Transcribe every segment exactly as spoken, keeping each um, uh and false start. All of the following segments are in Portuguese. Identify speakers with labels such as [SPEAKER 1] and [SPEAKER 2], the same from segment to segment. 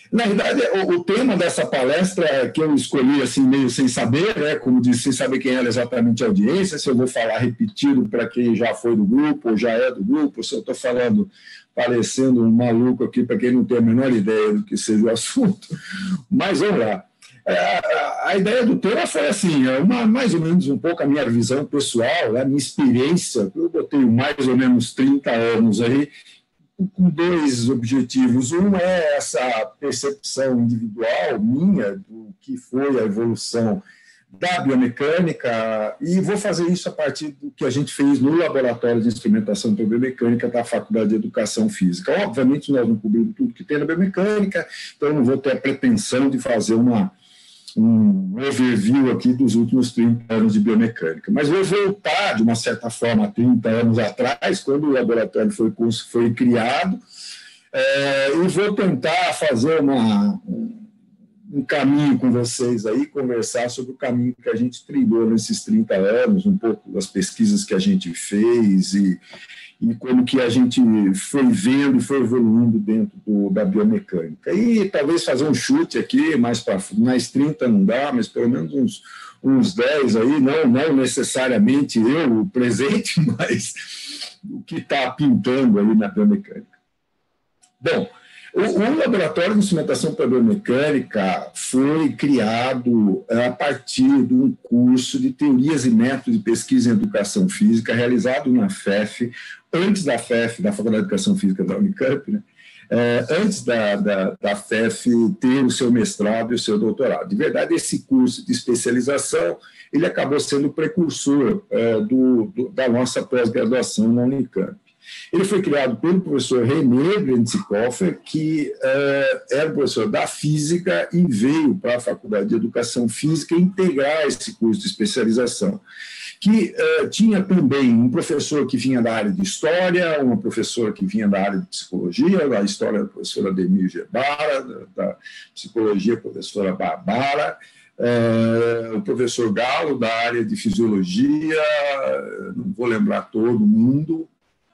[SPEAKER 1] Na verdade, o, o tema dessa palestra que eu escolhi assim meio sem saber, né, como disse, sem saber quem era exatamente a audiência, se eu vou falar repetido para quem já foi do grupo ou já é do grupo, se eu estou falando parecendo um maluco aqui para quem não tem a menor ideia do que seja o assunto. Mas vamos lá. A, a ideia do tema foi assim, uma, mais ou menos um pouco a minha visão pessoal, a minha experiência. Eu botei mais ou menos trinta anos aí, com dois objetivos. Um é essa percepção individual minha do que foi a evolução da biomecânica, e vou fazer isso a partir do que a gente fez no Laboratório de Instrumentação para Biomecânica da Faculdade de Educação Física. Obviamente, nós não cobrimos tudo que tem na biomecânica, então não vou ter a pretensão de fazer uma, um overview aqui dos últimos trinta anos de biomecânica. Mas vou voltar, de uma certa forma, a trinta anos atrás, quando o laboratório foi, foi criado, é, e vou tentar fazer uma, um caminho com vocês aí, conversar sobre o caminho que a gente trilhou nesses trinta anos, um pouco das pesquisas que a gente fez e, e como que a gente foi vendo e foi evoluindo dentro do, da biomecânica. E talvez fazer um chute aqui, mais para mais trinta não dá, mas pelo menos uns, uns dez aí, não, não necessariamente eu, o presente, mas o que está pintando aí na biomecânica. Bom, o, o Laboratório de Instrumentação para Biomecânica foi criado a partir de um curso de Teorias e Métodos de Pesquisa em Educação Física, realizado na F E F, antes da F E F, da Faculdade de Educação Física da Unicamp, né? É, antes da, da, da F E F ter o seu mestrado e o seu doutorado. De verdade, esse curso de especialização ele acabou sendo o precursor é, do, do, da nossa pós-graduação na Unicamp. Ele foi criado pelo professor René Brenzikoffer, que uh, era professor da física e veio para a Faculdade de Educação Física integrar esse curso de especialização, que uh, tinha também um professor que vinha da área de História, uma professora que vinha da área de Psicologia, da História, a professora Ademir Gebara, da, da Psicologia, a professora Barbara, uh, o professor Galo, da área de Fisiologia, não vou lembrar todo mundo.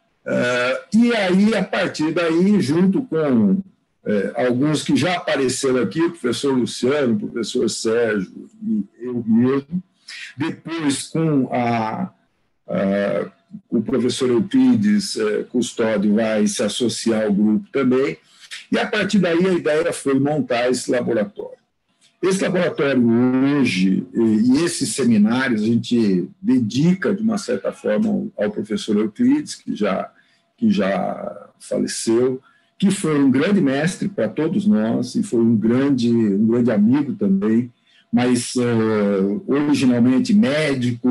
[SPEAKER 1] Uh, e aí, a partir daí, junto com uh, alguns que já apareceram aqui, o professor Luciano, o professor Sérgio e eu mesmo, depois com a, a, o professor Euclides uh, Custódio vai se associar ao grupo também, e a partir daí a ideia foi montar esse laboratório. Esse laboratório hoje, e esses seminários, a gente dedica, de uma certa forma, ao professor Euclides, que já, que já faleceu, que foi um grande mestre para todos nós, e foi um grande, um grande amigo também, mas uh, originalmente médico,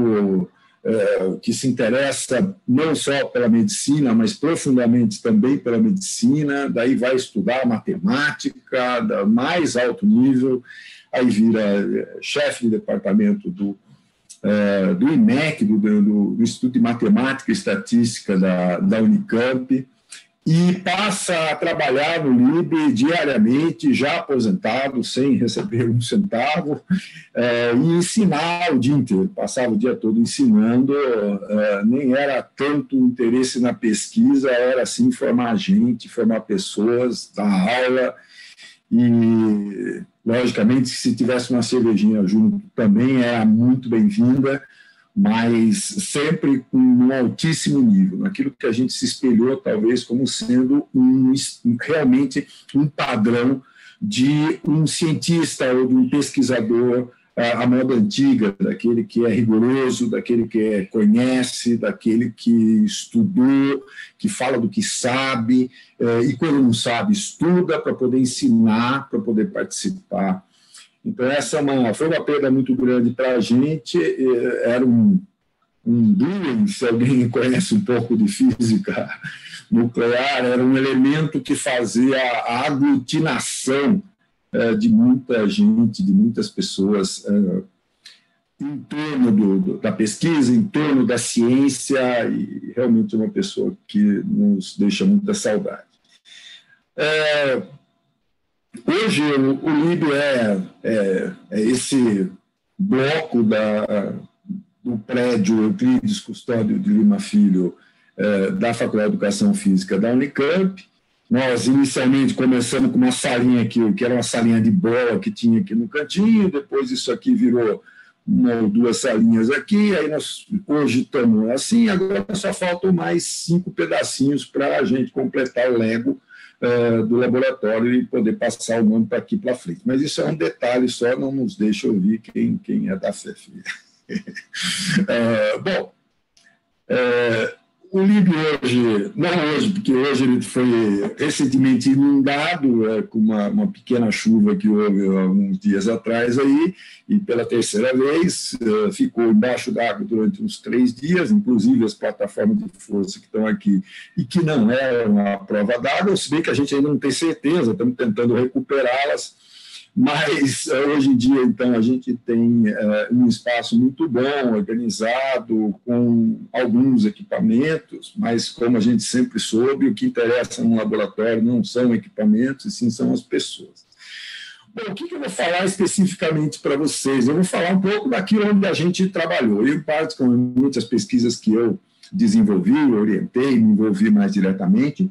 [SPEAKER 1] uh, que se interessa não só pela medicina, mas profundamente também pela medicina, daí vai estudar matemática, da mais alto nível, aí vira chefe de departamento do, uh, do I M E C, do, do, do Instituto de Matemática e Estatística da, da Unicamp, e passa a trabalhar no L I B diariamente, já aposentado, sem receber um centavo, uh, e ensinar o dia inteiro, passava o dia todo ensinando, uh, nem era tanto interesse na pesquisa, era assim formar gente, formar pessoas, dar aula, e logicamente, se tivesse uma cervejinha junto, também era muito bem-vinda, mas sempre com um altíssimo nível, naquilo que a gente se espelhou, talvez, como sendo um, realmente um padrão de um cientista ou de um pesquisador à moda antiga, daquele que é rigoroso, daquele que é, conhece, daquele que estudou, que fala do que sabe, e quando não sabe, estuda para poder ensinar, para poder participar. Então, essa é uma, foi uma perda muito grande para a gente, era um, um Boole, se alguém conhece um pouco de física nuclear, era um elemento que fazia a aglutinação é, de muita gente, de muitas pessoas é, em torno do, do, da pesquisa, em torno da ciência, e realmente uma pessoa que nos deixa muita saudade. É, Hoje, o, o L I B é, é, é esse bloco da, do prédio Euclides Custódio de Lima Filho, é, da Faculdade de Educação Física da Unicamp, nós inicialmente começamos com uma salinha aqui, que era uma salinha de bola que tinha aqui no cantinho, depois isso aqui virou uma ou duas salinhas aqui, aí nós hoje estamos assim, agora só faltam mais cinco pedacinhos para a gente completar o Lego uh, do laboratório e poder passar o nome para aqui para frente. Mas isso é um detalhe só, não nos deixa ouvir quem, quem é da F E F. uh, bom, uh, o L I B hoje, não hoje, porque hoje ele foi recentemente inundado é, com uma, uma pequena chuva que houve alguns dias atrás aí, e pela terceira vez uh, ficou embaixo d'água durante uns três dias, inclusive as plataformas de força que estão aqui e que não eram a prova d'água, se bem que a gente ainda não tem certeza, estamos tentando recuperá-las. Mas, hoje em dia, então, a gente tem uh, um espaço muito bom, organizado, com alguns equipamentos, mas, como a gente sempre soube, o que interessa no laboratório não são equipamentos, e sim são as pessoas. Bom, o que, que eu vou falar especificamente para vocês? Eu vou falar um pouco daquilo onde a gente trabalhou. Eu, particularmente, as pesquisas que eu desenvolvi, orientei, me envolvi mais diretamente.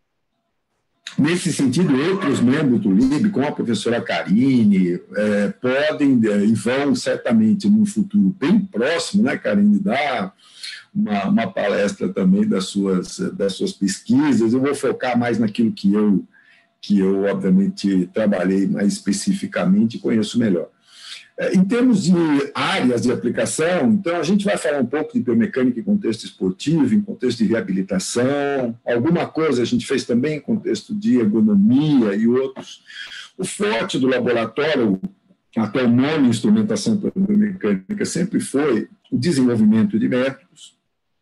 [SPEAKER 1] Nesse sentido, outros membros do L I B, como a professora Karine, é, podem e vão certamente, num futuro bem próximo, né, Karine, dar uma, uma palestra também das suas, das suas pesquisas. Eu vou focar mais naquilo que eu, que eu, obviamente, trabalhei mais especificamente e conheço melhor. Em termos de áreas de aplicação, então, a gente vai falar um pouco de biomecânica em contexto esportivo, em contexto de reabilitação, alguma coisa a gente fez também em contexto de ergonomia e outros. O forte do laboratório, até o nome instrumentação para biomecânica, sempre foi o desenvolvimento de métodos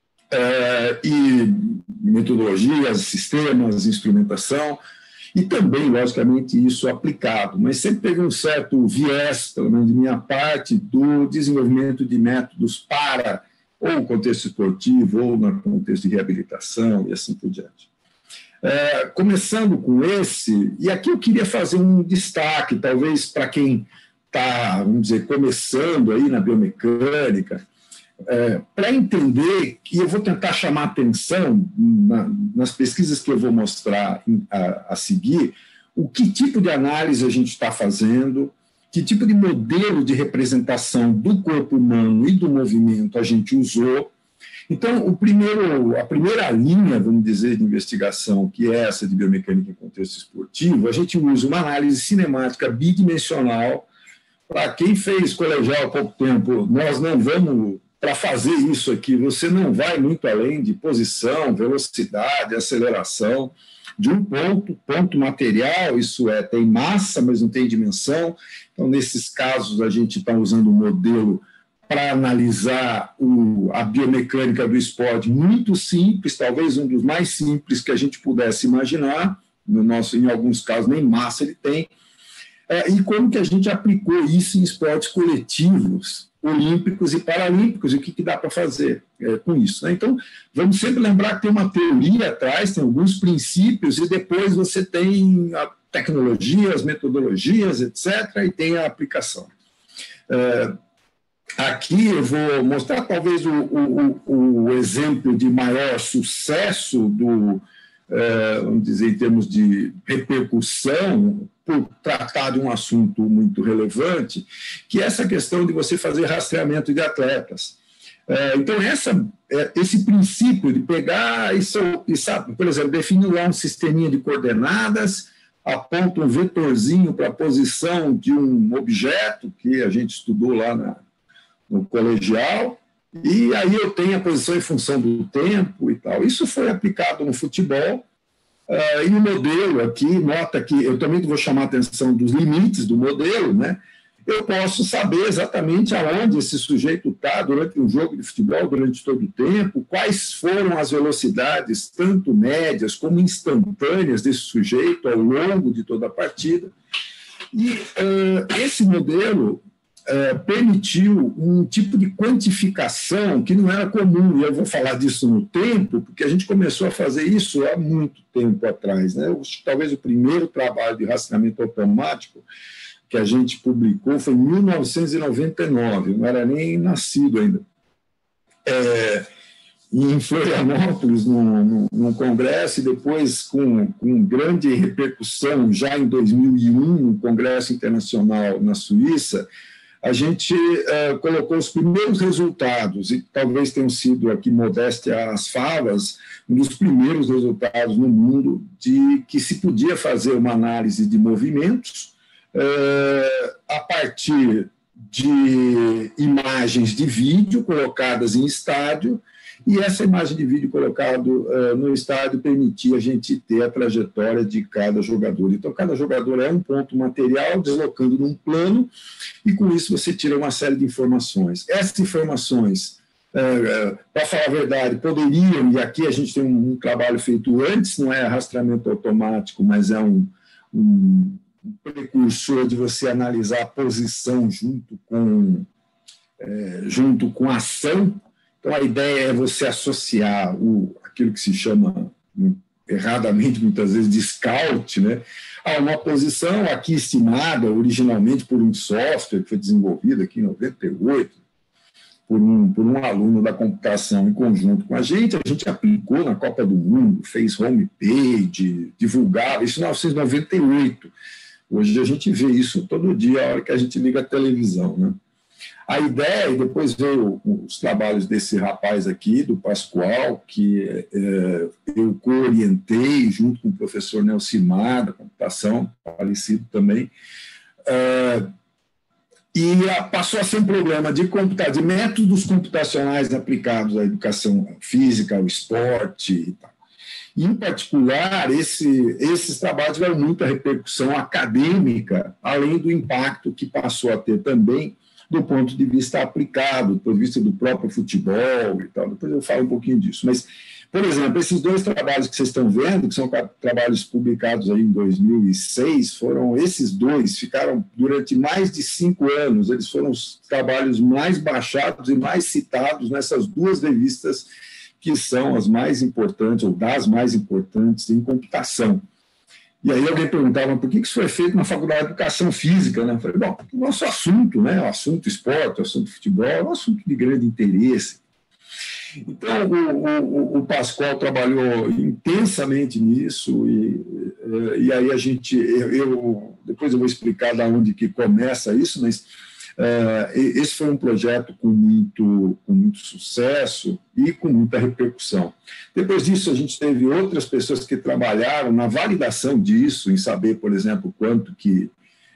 [SPEAKER 1] é, e metodologias, sistemas, instrumentação, e também, logicamente, isso aplicado, mas sempre teve um certo viés, pelo menos de minha parte, do desenvolvimento de métodos para ou o contexto esportivo, ou no contexto de reabilitação, e assim por diante. É, começando com esse, e aqui eu queria fazer um destaque, talvez para quem está, vamos dizer, começando aí na biomecânica, É, para entender, e eu vou tentar chamar atenção na, nas pesquisas que eu vou mostrar a, a seguir, o que tipo de análise a gente está fazendo, que tipo de modelo de representação do corpo humano e do movimento a gente usou. Então, o primeiro, a primeira linha, vamos dizer, de investigação, que é essa de biomecânica em contexto esportivo, a gente usa uma análise cinemática bidimensional. Para quem fez colegial há pouco tempo, nós não vamos... Para fazer isso aqui, você não vai muito além de posição, velocidade, aceleração, de um ponto, ponto material, isso é, tem massa, mas não tem dimensão. Então, nesses casos, a gente está usando um modelo para analisar o, a biomecânica do esporte muito simples, talvez um dos mais simples que a gente pudesse imaginar, no nosso, em alguns casos nem massa ele tem, é, e como que a gente aplicou isso em esportes coletivos, olímpicos e paralímpicos, e o que, que dá para fazer é, com isso. Né? Então, vamos sempre lembrar que tem uma teoria atrás, tem alguns princípios, e depois você tem a tecnologia, as metodologias, etcétera, e tem a aplicação. É, aqui eu vou mostrar talvez o, o, o exemplo de maior sucesso do, é, vamos dizer, em termos de repercussão, por tratar de um assunto muito relevante, que é essa questão de você fazer rastreamento de atletas. Então, essa, esse princípio de pegar, isso, e sabe, por exemplo, definir lá um sisteminha de coordenadas, aponta um vetorzinho para a posição de um objeto, que a gente estudou lá na, no colegial, e aí eu tenho a posição em função do tempo e tal. Isso foi aplicado no futebol. Uh, e o modelo aqui, nota que eu também vou chamar a atenção dos limites do modelo, né? Eu posso saber exatamente aonde esse sujeito está durante um jogo de futebol, durante todo o tempo, quais foram as velocidades, tanto médias como instantâneas desse sujeito ao longo de toda a partida. E uh, esse modelo uh, permitiu um tipo de quantificação que não era comum, e eu vou falar disso no tempo, porque a gente começou a fazer isso há muito tempo atrás. Né? Talvez o primeiro trabalho de rastreamento automático que a gente publicou foi em mil novecentos e noventa e nove, eu não era nem nascido ainda. É, em Florianópolis, num, num, num congresso, e depois com, com grande repercussão, já em dois mil e um, no Congresso Internacional na Suíça, a gente uh, colocou os primeiros resultados, e talvez tenham sido aqui, modéstia às favas, um dos primeiros resultados no mundo de que se podia fazer uma análise de movimentos uh, a partir de imagens de vídeo colocadas em estádio, e essa imagem de vídeo colocada uh, no estádio permitia a gente ter a trajetória de cada jogador. Então, cada jogador é um ponto material deslocando num plano, e com isso você tira uma série de informações. Essas informações, uh, uh, para falar a verdade, poderiam, e aqui a gente tem um, um trabalho feito antes, não é rastreamento automático, mas é um, um, um precursor de você analisar a posição junto com, uh, junto com a ação. Então, a ideia é você associar o, aquilo que se chama, erradamente, muitas vezes, de scout, né, a uma posição aqui estimada originalmente por um software que foi desenvolvido aqui em noventa e oito, por um, por um aluno da computação em conjunto com a gente. A gente aplicou na Copa do Mundo, fez homepage, divulgava, isso em mil novecentos e noventa e oito. Hoje a gente vê isso todo dia, a hora que a gente liga a televisão, né? A ideia, e depois veio os trabalhos desse rapaz aqui, do Pascoal, que é, eu co-orientei junto com o professor Nelsimar, da computação, falecido também, é, e passou a ser um problema de, computa de métodos computacionais aplicados à educação física, ao esporte e tal. E, em particular, esse, esses trabalhos tiveram muita repercussão acadêmica, além do impacto que passou a ter também do ponto de vista aplicado, do ponto de vista do próprio futebol e tal. Depois eu falo um pouquinho disso. Mas, por exemplo, esses dois trabalhos que vocês estão vendo, que são trabalhos publicados aí em dois mil e seis, foram esses dois, ficaram durante mais de cinco anos, eles foram os trabalhos mais baixados e mais citados nessas duas revistas que são as mais importantes, ou das mais importantes em computação. E aí alguém perguntava por que isso foi feito na Faculdade de Educação Física, né? Eu falei, bom, o nosso assunto, né? O assunto esporte, o assunto futebol, é um assunto de grande interesse. Então, o, o, o Pascoal trabalhou intensamente nisso, e, e aí a gente, eu, depois eu vou explicar de onde que começa isso, mas uh, esse foi um projeto com muito, com muito sucesso e com muita repercussão. Depois disso, a gente teve outras pessoas que trabalharam na validação disso, em saber, por exemplo, quanto que,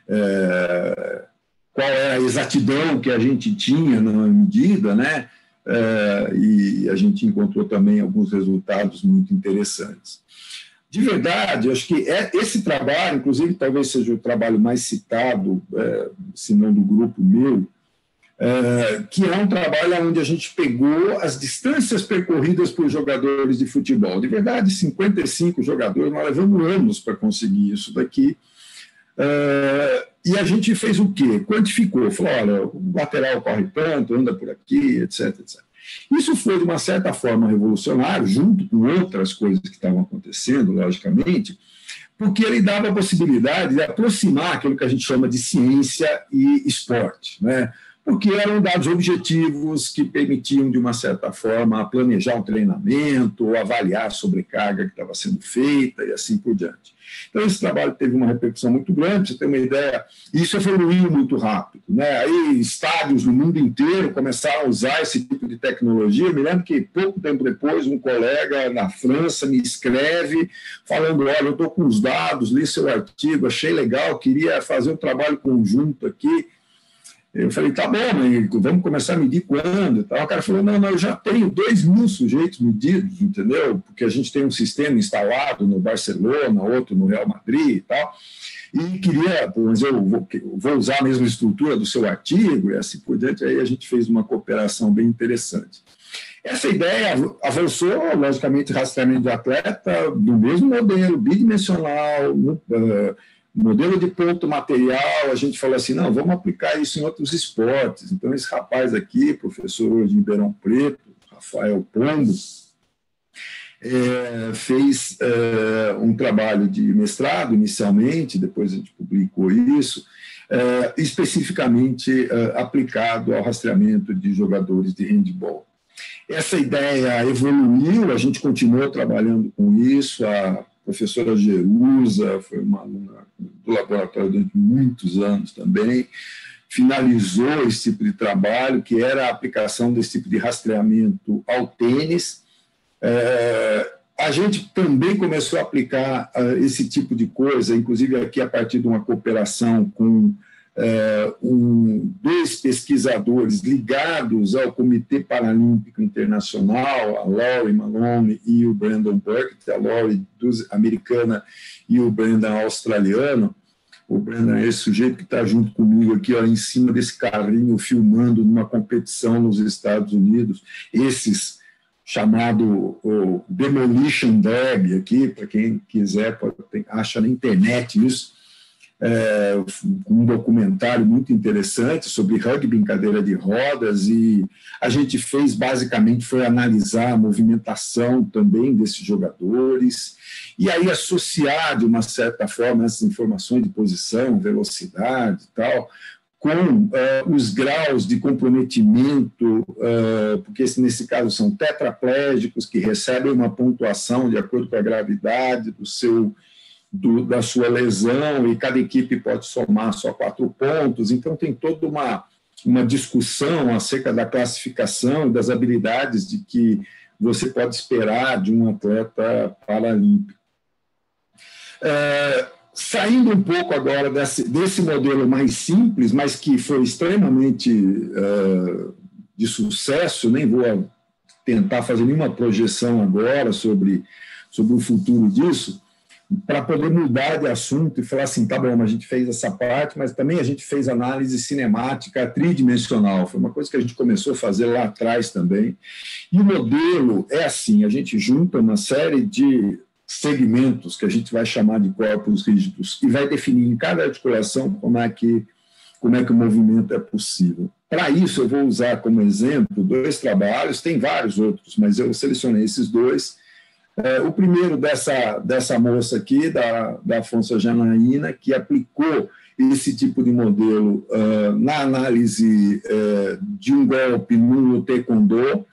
[SPEAKER 1] é, qual era a exatidão que a gente tinha na medida, né? É, e a gente encontrou também alguns resultados muito interessantes. De verdade, acho que é, esse trabalho, inclusive, talvez seja o trabalho mais citado, é, se não do grupo meu, É, que é um trabalho onde a gente pegou as distâncias percorridas por jogadores de futebol. De verdade, cinquenta e cinco jogadores, nós levamos anos para conseguir isso daqui. É, e a gente fez o quê? Quantificou, falou, olha, o lateral corre tanto, anda por aqui, etc, etcétera. Isso foi, de uma certa forma, revolucionário, junto com outras coisas que estavam acontecendo, logicamente, porque ele dava a possibilidade de aproximar aquilo que a gente chama de ciência e esporte, né? Porque eram dados objetivos que permitiam, de uma certa forma, planejar um treinamento, ou avaliar a sobrecarga que estava sendo feita e assim por diante. Então, esse trabalho teve uma repercussão muito grande, para você ter uma ideia, e isso evoluiu muito rápido, né? Aí, estádios no mundo inteiro começaram a usar esse tipo de tecnologia. Eu me lembro que, pouco tempo depois, um colega na França me escreve, falando, olha, eu estou com os dados, li seu artigo, achei legal, queria fazer um trabalho conjunto aqui. Eu falei, tá bom, mas vamos começar a medir quando? O cara falou, não, não, eu já tenho dois mil sujeitos medidos, entendeu? Porque a gente tem um sistema instalado no Barcelona, outro no Real Madrid e tal, e queria, mas eu vou, vou usar a mesma estrutura do seu artigo e assim por diante. Aí a gente fez uma cooperação bem interessante. Essa ideia avançou, logicamente, rastreamento de atleta, do mesmo modelo, bidimensional, uh, modelo de ponto material. A gente falou assim, não, vamos aplicar isso em outros esportes. Então, esse rapaz aqui, professor de Ribeirão Preto, Rafael Pombo, é, fez é, um trabalho de mestrado inicialmente, depois a gente publicou isso, é, especificamente é, aplicado ao rastreamento de jogadores de handebol. Essa ideia evoluiu, a gente continuou trabalhando com isso, a professora Jerusa foi uma aluna do laboratório durante muitos anos também, finalizou esse tipo de trabalho, que era a aplicação desse tipo de rastreamento ao tênis. É, a gente também começou a aplicar uh, esse tipo de coisa, inclusive aqui a partir de uma cooperação com uh, um, dois pesquisadores ligados ao Comitê Paralímpico Internacional, a Laurie Malone e o Brandon Burke, a Laurie americana e o Brandon australiano. O Brandon é esse sujeito que está junto comigo aqui, ó, em cima desse carrinho, filmando numa competição nos Estados Unidos, esses chamado o Demolition Derby aqui, para quem quiser, pode, tem, acha na internet isso, é, um documentário muito interessante sobre rugby em cadeira de rodas, e a gente fez, basicamente, foi analisar a movimentação também desses jogadores, e aí associar, de uma certa forma, essas informações de posição, velocidade e tal, com uh, os graus de comprometimento, uh, porque nesse caso são tetraplégicos que recebem uma pontuação de acordo com a gravidade do seu, do, da sua lesão, e cada equipe pode somar só quatro pontos, então tem toda uma, uma discussão acerca da classificação e das habilidades de que você pode esperar de um atleta paralímpico. Uh, Saindo um pouco agora desse, desse modelo mais simples, mas que foi extremamente uh, de sucesso, nem vou tentar fazer nenhuma projeção agora sobre, sobre o futuro disso, para poder mudar de assunto e falar assim, tá bom, a gente fez essa parte, mas também a gente fez análise cinemática tridimensional, foi uma coisa que a gente começou a fazer lá atrás também, e o modelo é assim, a gente junta uma série de segmentos que a gente vai chamar de corpos rígidos e vai definir em cada articulação como é que, como é que o movimento é possível. Para isso, eu vou usar como exemplo dois trabalhos, tem vários outros, mas eu selecionei esses dois. É, o primeiro dessa, dessa moça aqui, da, da Afonso Janaína, que aplicou esse tipo de modelo uh, na análise uh, de um golpe no taekwondo.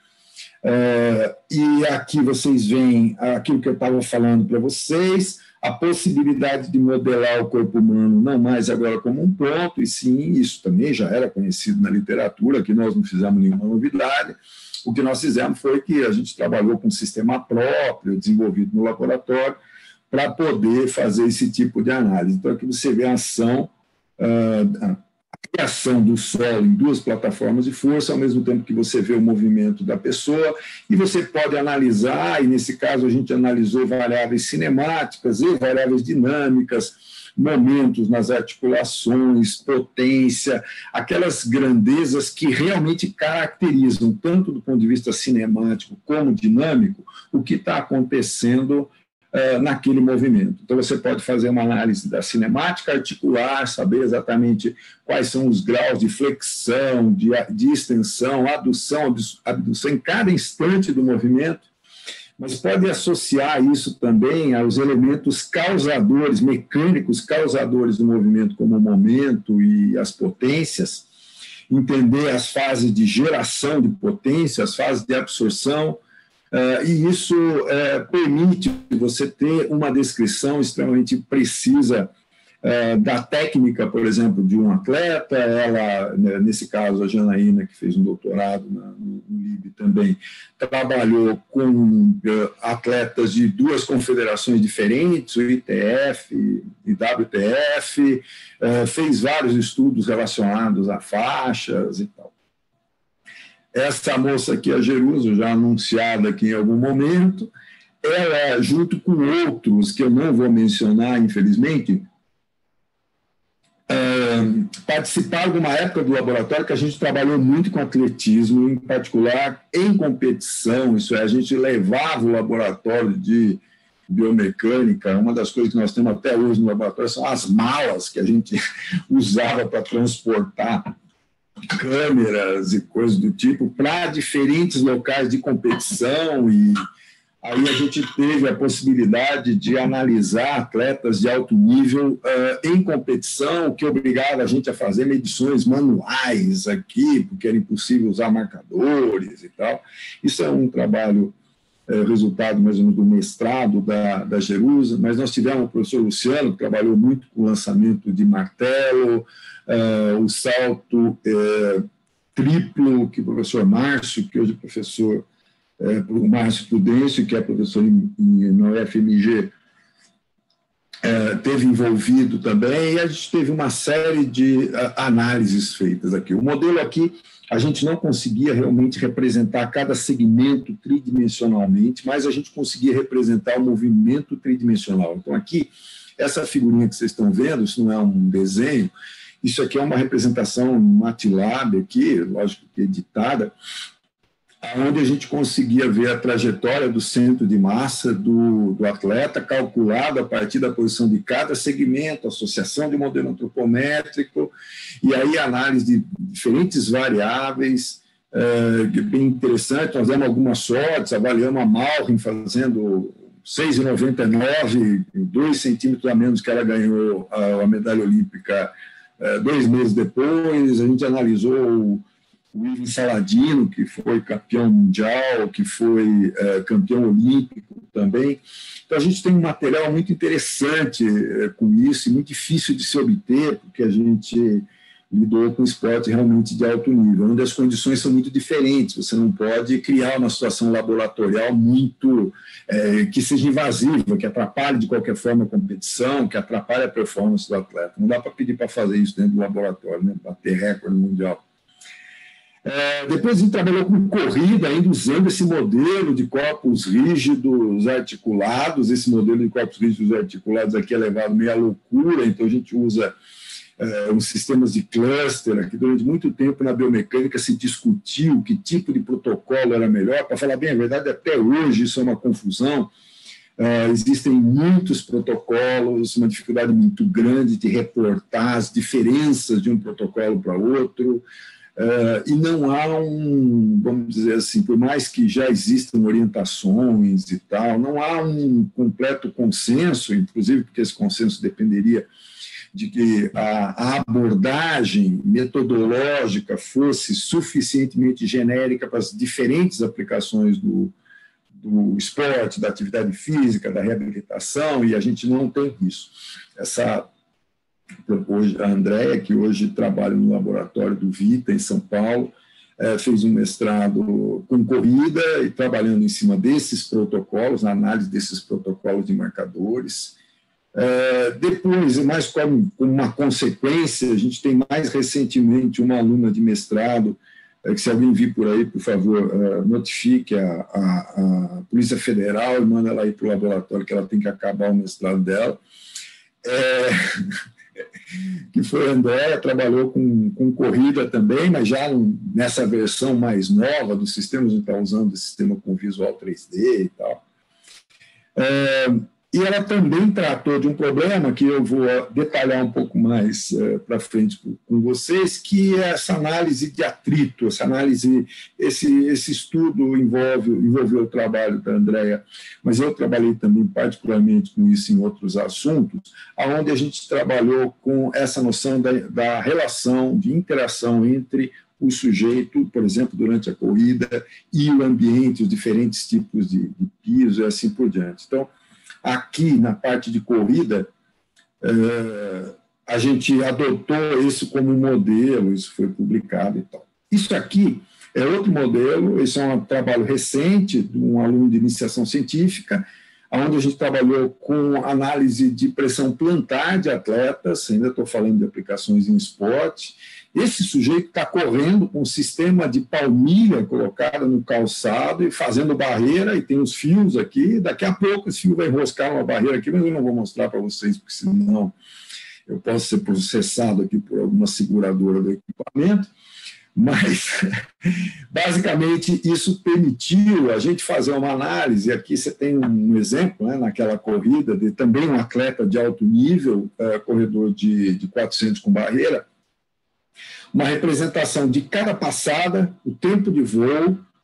[SPEAKER 1] Uh, e aqui vocês veem aquilo que eu estava falando para vocês, a possibilidade de modelar o corpo humano não mais agora como um ponto, e sim, isso também já era conhecido na literatura, que nós não fizemos nenhuma novidade. O que nós fizemos foi que a gente trabalhou com um sistema próprio, desenvolvido no laboratório, para poder fazer esse tipo de análise. Então, aqui você vê a ação, uh, criação do solo em duas plataformas de força, ao mesmo tempo que você vê o movimento da pessoa, e você pode analisar, e nesse caso a gente analisou variáveis cinemáticas e variáveis dinâmicas, momentos nas articulações, potência, aquelas grandezas que realmente caracterizam, tanto do ponto de vista cinemático como dinâmico, o que está acontecendo Uh, naquele movimento. Então, você pode fazer uma análise da cinemática articular, saber exatamente quais são os graus de flexão, de, de extensão, adução, abdução em cada instante do movimento, mas pode associar isso também aos elementos causadores, mecânicos causadores do movimento, como o momento e as potências, entender as fases de geração de potência, as fases de absorção. Uh, e isso uh, permite você ter uma descrição extremamente precisa uh, da técnica, por exemplo, de um atleta. Ela, né, nesse caso, a Janaína, que fez um doutorado na, no, no I B também, trabalhou com uh, atletas de duas confederações diferentes, o I T F e W T F, uh, fez vários estudos relacionados a faixas e tal. Essa moça aqui, a Jerusa, já anunciada aqui em algum momento, ela, junto com outros, que eu não vou mencionar, infelizmente, uh, participaram de uma época do laboratório que a gente trabalhou muito com atletismo, em particular em competição, isso é, a gente levava o laboratório de biomecânica, uma das coisas que nós temos até hoje no laboratório são as malas que a gente usava para transportar câmeras e coisas do tipo para diferentes locais de competição, e aí a gente teve a possibilidade de analisar atletas de alto nível uh, em competição, que obrigava a gente a fazer medições manuais aqui, porque era impossível usar marcadores e tal. Isso é um trabalho, uh, resultado mais ou menos do mestrado da, da Jerusa, mas nós tivemos o professor Luciano, que trabalhou muito com o lançamento de martelo, uh, o salto uh, triplo, que o professor Márcio, que hoje é professor É, o Márcio Prudêncio, que é professor em, em, na U F M G, é, teve envolvido também, e a gente teve uma série de a, análises feitas aqui. O modelo aqui, a gente não conseguia realmente representar cada segmento tridimensionalmente, mas a gente conseguia representar o movimento tridimensional. Então, aqui, essa figurinha que vocês estão vendo, isso não é um desenho, isso aqui é uma representação MATLAB aqui, lógico que editada, onde a gente conseguia ver a trajetória do centro de massa do, do atleta, calculado a partir da posição de cada segmento, associação de modelo antropométrico, e aí análise de diferentes variáveis, é, bem interessante. Nós demos algumas sortes, avaliamos a Malrin fazendo seis vírgula noventa e nove, dois centímetros a menos que ela ganhou a, a medalha olímpica é, dois meses depois. A gente analisou o o Ivan Saladino, que foi campeão mundial, que foi é, campeão olímpico também. Então, a gente tem um material muito interessante é, com isso, e muito difícil de se obter, porque a gente lidou com esporte realmente de alto nível, onde as condições são muito diferentes. Você não pode criar uma situação laboratorial muito é, que seja invasiva, que atrapalhe de qualquer forma a competição, que atrapalhe a performance do atleta. Não dá para pedir para fazer isso dentro do laboratório, né? Bater recorde mundial. É, depois a gente trabalhou com corrida, ainda usando esse modelo de corpos rígidos articulados. Esse modelo de corpos rígidos articulados aqui é levado meio à loucura, então a gente usa é, uns sistemas de cluster. Aqui, durante muito tempo na biomecânica se discutiu que tipo de protocolo era melhor. Para falar bem a verdade, até hoje isso é uma confusão. Uh, existem muitos protocolos, uma dificuldade muito grande de reportar as diferenças de um protocolo para outro. Uh, e não há um, vamos dizer assim, por mais que já existam orientações e tal, não há um completo consenso, inclusive porque esse consenso dependeria de que a, a abordagem metodológica fosse suficientemente genérica para as diferentes aplicações do, do esporte, da atividade física, da reabilitação, e a gente não tem isso. Essa Hoje, a Andréia, que hoje trabalha no laboratório do Vita, em São Paulo, é, fez um mestrado com corrida e trabalhando em cima desses protocolos, na análise desses protocolos de marcadores. É, depois, mais como, como uma consequência, a gente tem mais recentemente uma aluna de mestrado, é, que se alguém vir por aí, por favor, é, notifique a, a, a Polícia Federal e manda ela ir para o laboratório, que ela tem que acabar o mestrado dela. É... que foi a Andréia, trabalhou com, com corrida também, mas já nessa versão mais nova do sistema, a gente está usando o sistema com visual três D e tal. É, e ela também tratou de um problema que eu vou detalhar um pouco mais é, para frente com vocês, que é essa análise de atrito, essa análise, esse, esse estudo envolve, envolveu o trabalho da Andréia, mas eu trabalhei também particularmente com isso em outros assuntos, onde a gente trabalhou com essa noção da, da relação, de interação entre o sujeito, por exemplo, durante a corrida, e o ambiente, os diferentes tipos de, de piso e assim por diante. Então, aqui, na parte de corrida, é, a gente adotou isso como modelo, isso foi publicado e tal. Isso aqui é outro modelo, esse é um trabalho recente de um aluno de iniciação científica, onde a gente trabalhou com análise de pressão plantar de atletas, ainda estou falando de aplicações em esporte. Esse sujeito está correndo com um sistema de palmilha colocada no calçado e fazendo barreira, e tem os fios aqui. Daqui a pouco esse fio vai enroscar uma barreira aqui, mas eu não vou mostrar para vocês, porque senão eu posso ser processado aqui por alguma seguradora do equipamento. Mas, basicamente, isso permitiu a gente fazer uma análise. Aqui você tem um exemplo, né, naquela corrida, de também um atleta de alto nível, uh, corredor de, de quatrocentos com barreira, uma representação de cada passada, o tempo de voo,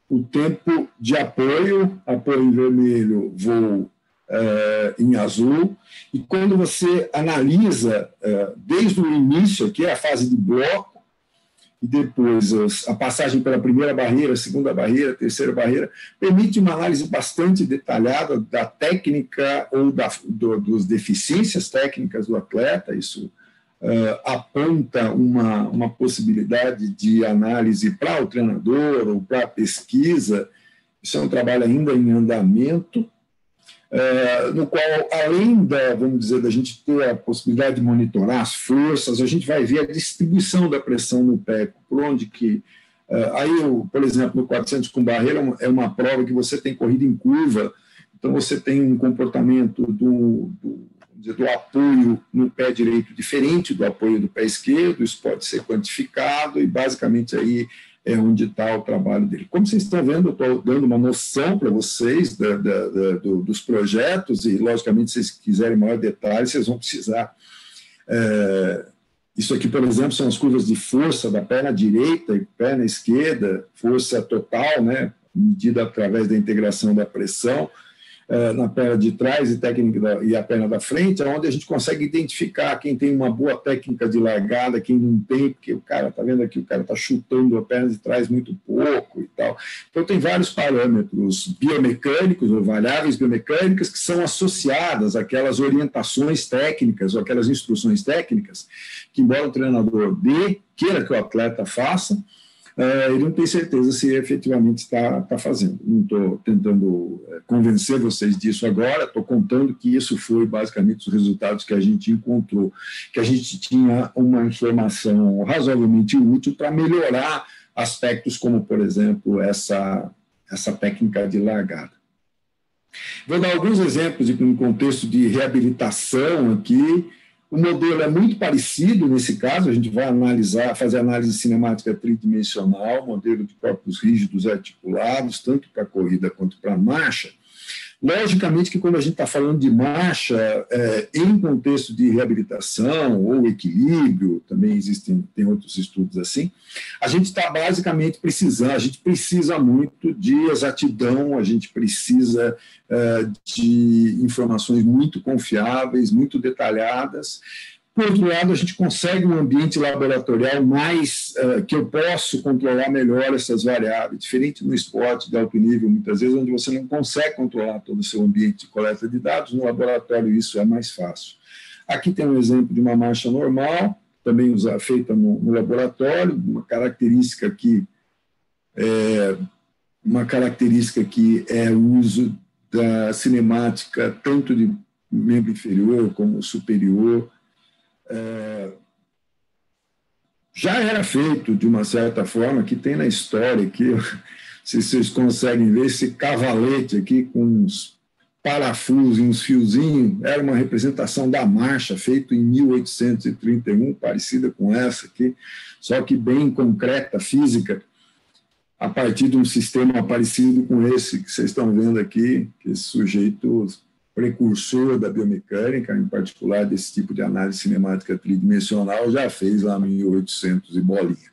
[SPEAKER 1] o tempo de apoio, apoio em vermelho, voo é, em azul, e quando você analisa é, desde o início, aqui a fase de bloco, e depois a passagem pela primeira barreira, segunda barreira, terceira barreira, permite uma análise bastante detalhada da técnica ou da, do, dos deficiências técnicas do atleta. Isso uh, aponta uma, uma possibilidade de análise para o treinador ou para a pesquisa. Isso é um trabalho ainda em andamento, Uh, no qual, além da, vamos dizer, da gente ter a possibilidade de monitorar as forças, a gente vai ver a distribuição da pressão no pé, por onde que... Uh, aí, eu, por exemplo, no quatrocentos com barreira, é uma prova que você tem corrida em curva, então você tem um comportamento do, do, dizer, do apoio no pé direito diferente do apoio do pé esquerdo, isso pode ser quantificado e, basicamente, aí é onde está o trabalho dele. Como vocês estão vendo, eu estou dando uma noção para vocês da, da, da, do, dos projetos e, logicamente, se vocês quiserem maior detalhe, vocês vão precisar. É, isso aqui, por exemplo, são as curvas de força da perna direita e perna esquerda, força total, né, medida através da integração da pressão, é, na perna de trás e, técnica da, e a perna da frente, onde a gente consegue identificar quem tem uma boa técnica de largada, quem não tem, porque o cara, está vendo aqui, o cara está chutando a perna de trás muito pouco e tal. Então, tem vários parâmetros biomecânicos ou variáveis biomecânicas que são associadas àquelas orientações técnicas ou aquelas instruções técnicas que, embora o treinador dê, queira que o atleta faça, Uh, ele não tem certeza se efetivamente está, está fazendo. Não estou tentando convencer vocês disso agora, estou contando que isso foi basicamente os resultados que a gente encontrou, que a gente tinha uma informação razoavelmente útil para melhorar aspectos como, por exemplo, essa, essa técnica de largada. Vou dar alguns exemplos de um contexto de reabilitação aqui. O modelo é muito parecido nesse caso, a gente vai analisar, fazer análise cinemática tridimensional, modelo de corpos rígidos articulados, tanto para corrida quanto para marcha. Logicamente que quando a gente está falando de marcha, é, em contexto de reabilitação ou equilíbrio, também existem tem outros estudos assim, a gente está basicamente precisando, a gente precisa muito de exatidão, a gente precisa é, de informações muito confiáveis, muito detalhadas. Por outro lado, a gente consegue um ambiente laboratorial mais uh, que eu posso controlar melhor essas variáveis, diferente no esporte de alto nível, muitas vezes, onde você não consegue controlar todo o seu ambiente de coleta de dados, no laboratório isso é mais fácil. Aqui tem um exemplo de uma marcha normal, também usa, feita no, no laboratório, uma característica que é, uma característica que é o uso da cinemática tanto de membro inferior como superior. É, já era feito de uma certa forma, que tem na história aqui, se vocês conseguem ver esse cavalete aqui com uns parafusos e uns fiozinhos, era uma representação da marcha, feito em mil oitocentos e trinta e um, parecida com essa aqui, só que bem concreta, física, a partir de um sistema parecido com esse que vocês estão vendo aqui, que esse sujeito precursor da biomecânica, em particular desse tipo de análise cinemática tridimensional, já fez lá em mil e oitocentos e bolinha.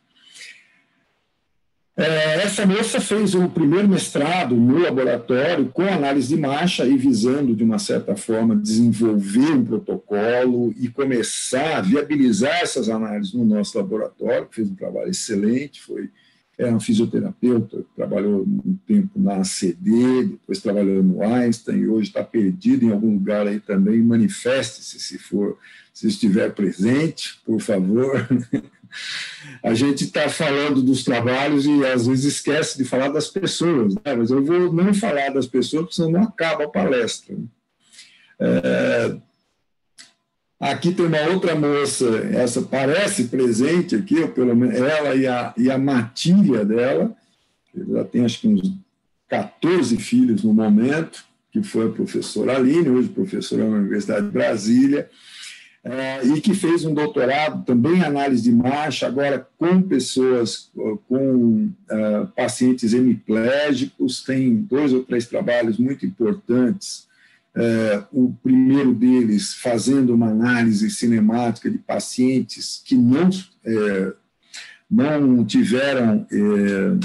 [SPEAKER 1] É, essa moça fez o primeiro mestrado no laboratório com análise de marcha e visando, de uma certa forma, desenvolver um protocolo e começar a viabilizar essas análises no nosso laboratório, fez um trabalho excelente, foi é um fisioterapeuta, trabalhou um tempo na A C D, depois trabalhou no Einstein e hoje está perdido em algum lugar aí também. Manifeste-se se for, se estiver presente, por favor. A gente está falando dos trabalhos e às vezes esquece de falar das pessoas, né? Mas eu vou não falar das pessoas, porque senão não acaba a palestra. É... Aqui tem uma outra moça, essa parece presente aqui, ou pelo menos ela e a, e a matilha dela, ela tem acho que uns quatorze filhos no momento, que foi a professora Aline, hoje professora na Universidade de Brasília, é, e que fez um doutorado também em análise de marcha, agora com pessoas, com uh, pacientes hemiplégicos, tem dois ou três trabalhos muito importantes. É, o primeiro deles fazendo uma análise cinemática de pacientes que não, é, não tiveram é,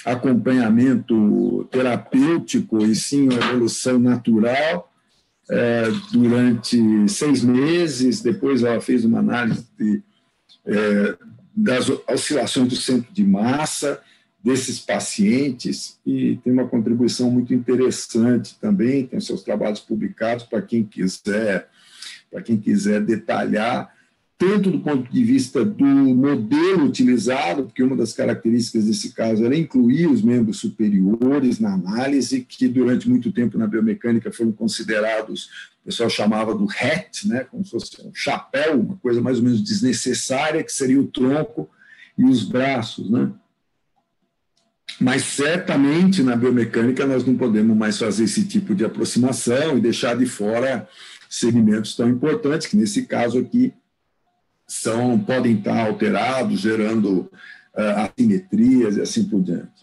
[SPEAKER 1] acompanhamento terapêutico e sim uma evolução natural é, durante seis meses. Depois ela fez uma análise de, é, das oscilações do centro de massa desses pacientes e tem uma contribuição muito interessante também, tem seus trabalhos publicados para quem quiser, para quem quiser detalhar, tanto do ponto de vista do modelo utilizado, porque uma das características desse caso era incluir os membros superiores na análise, que durante muito tempo na biomecânica foram considerados, o pessoal chamava do hat, né, como se fosse um chapéu, uma coisa mais ou menos desnecessária, que seria o tronco e os braços, né? Mas certamente na biomecânica nós não podemos mais fazer esse tipo de aproximação e deixar de fora segmentos tão importantes, que nesse caso aqui são, podem estar alterados, gerando uh, assimetrias e assim por diante.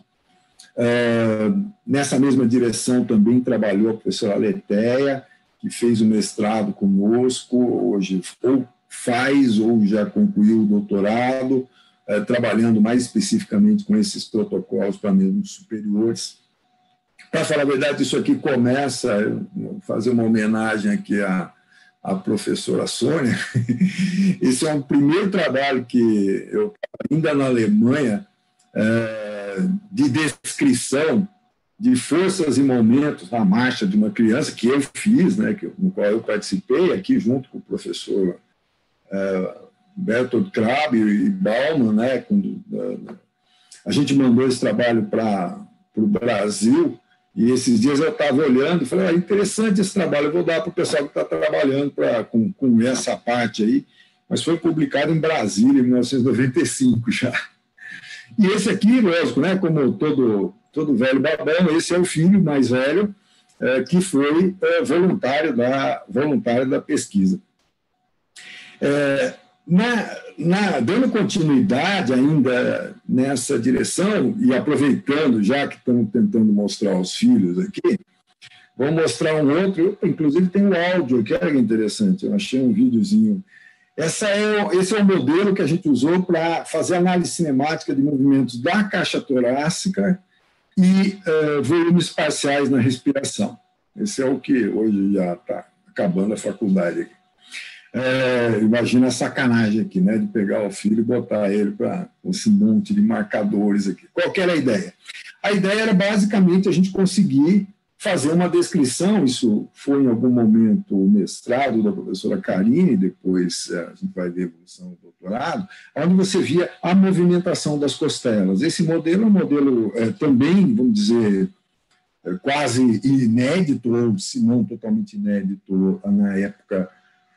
[SPEAKER 1] Uh, nessa mesma direção também trabalhou a professora Letéia, que fez o mestrado conosco, hoje ou faz ou já concluiu o doutorado, uh, trabalhando mais especificamente com esses protocolos para membros superiores. Para falar a verdade, isso aqui começa, vou fazer uma homenagem aqui à a professora Sônia. Esse é um primeiro trabalho que eu, ainda na Alemanha, é, de descrição de forças e momentos na marcha de uma criança, que eu fiz, né, que, no qual eu participei, aqui junto com o professor é, Bertolt Krab e Baumann, né, quando, a gente mandou esse trabalho para o Brasil. E esses dias eu estava olhando e falei, ah, interessante esse trabalho, eu vou dar para o pessoal que está trabalhando pra, com, com essa parte aí, mas foi publicado em Brasília, em mil novecentos e noventa e cinco já. E esse aqui, lógico, né, como todo, todo velho babão, esse é o filho mais velho, é, que foi é, voluntário, da, voluntário da pesquisa. É, na, na, dando continuidade ainda nessa direção, e aproveitando, já que estamos tentando mostrar os filhos aqui, vou mostrar um outro, inclusive tem um áudio aqui, olha que interessante, eu achei um videozinho. Essa é, esse é o modelo que a gente usou para fazer análise cinemática de movimentos da caixa torácica e uh, volumes parciais na respiração. Esse é o que hoje já está acabando a faculdade aqui. É, imagina a sacanagem aqui, né, de pegar o filho e botar ele para esse monte de marcadores aqui. Qual que era a ideia? A ideia era basicamente a gente conseguir fazer uma descrição, isso foi em algum momento o mestrado da professora Karine, depois a gente vai ver a evolução do doutorado, onde você via a movimentação das costelas. Esse modelo é um modelo é, também, vamos dizer, é, quase inédito, ou se não totalmente inédito na época.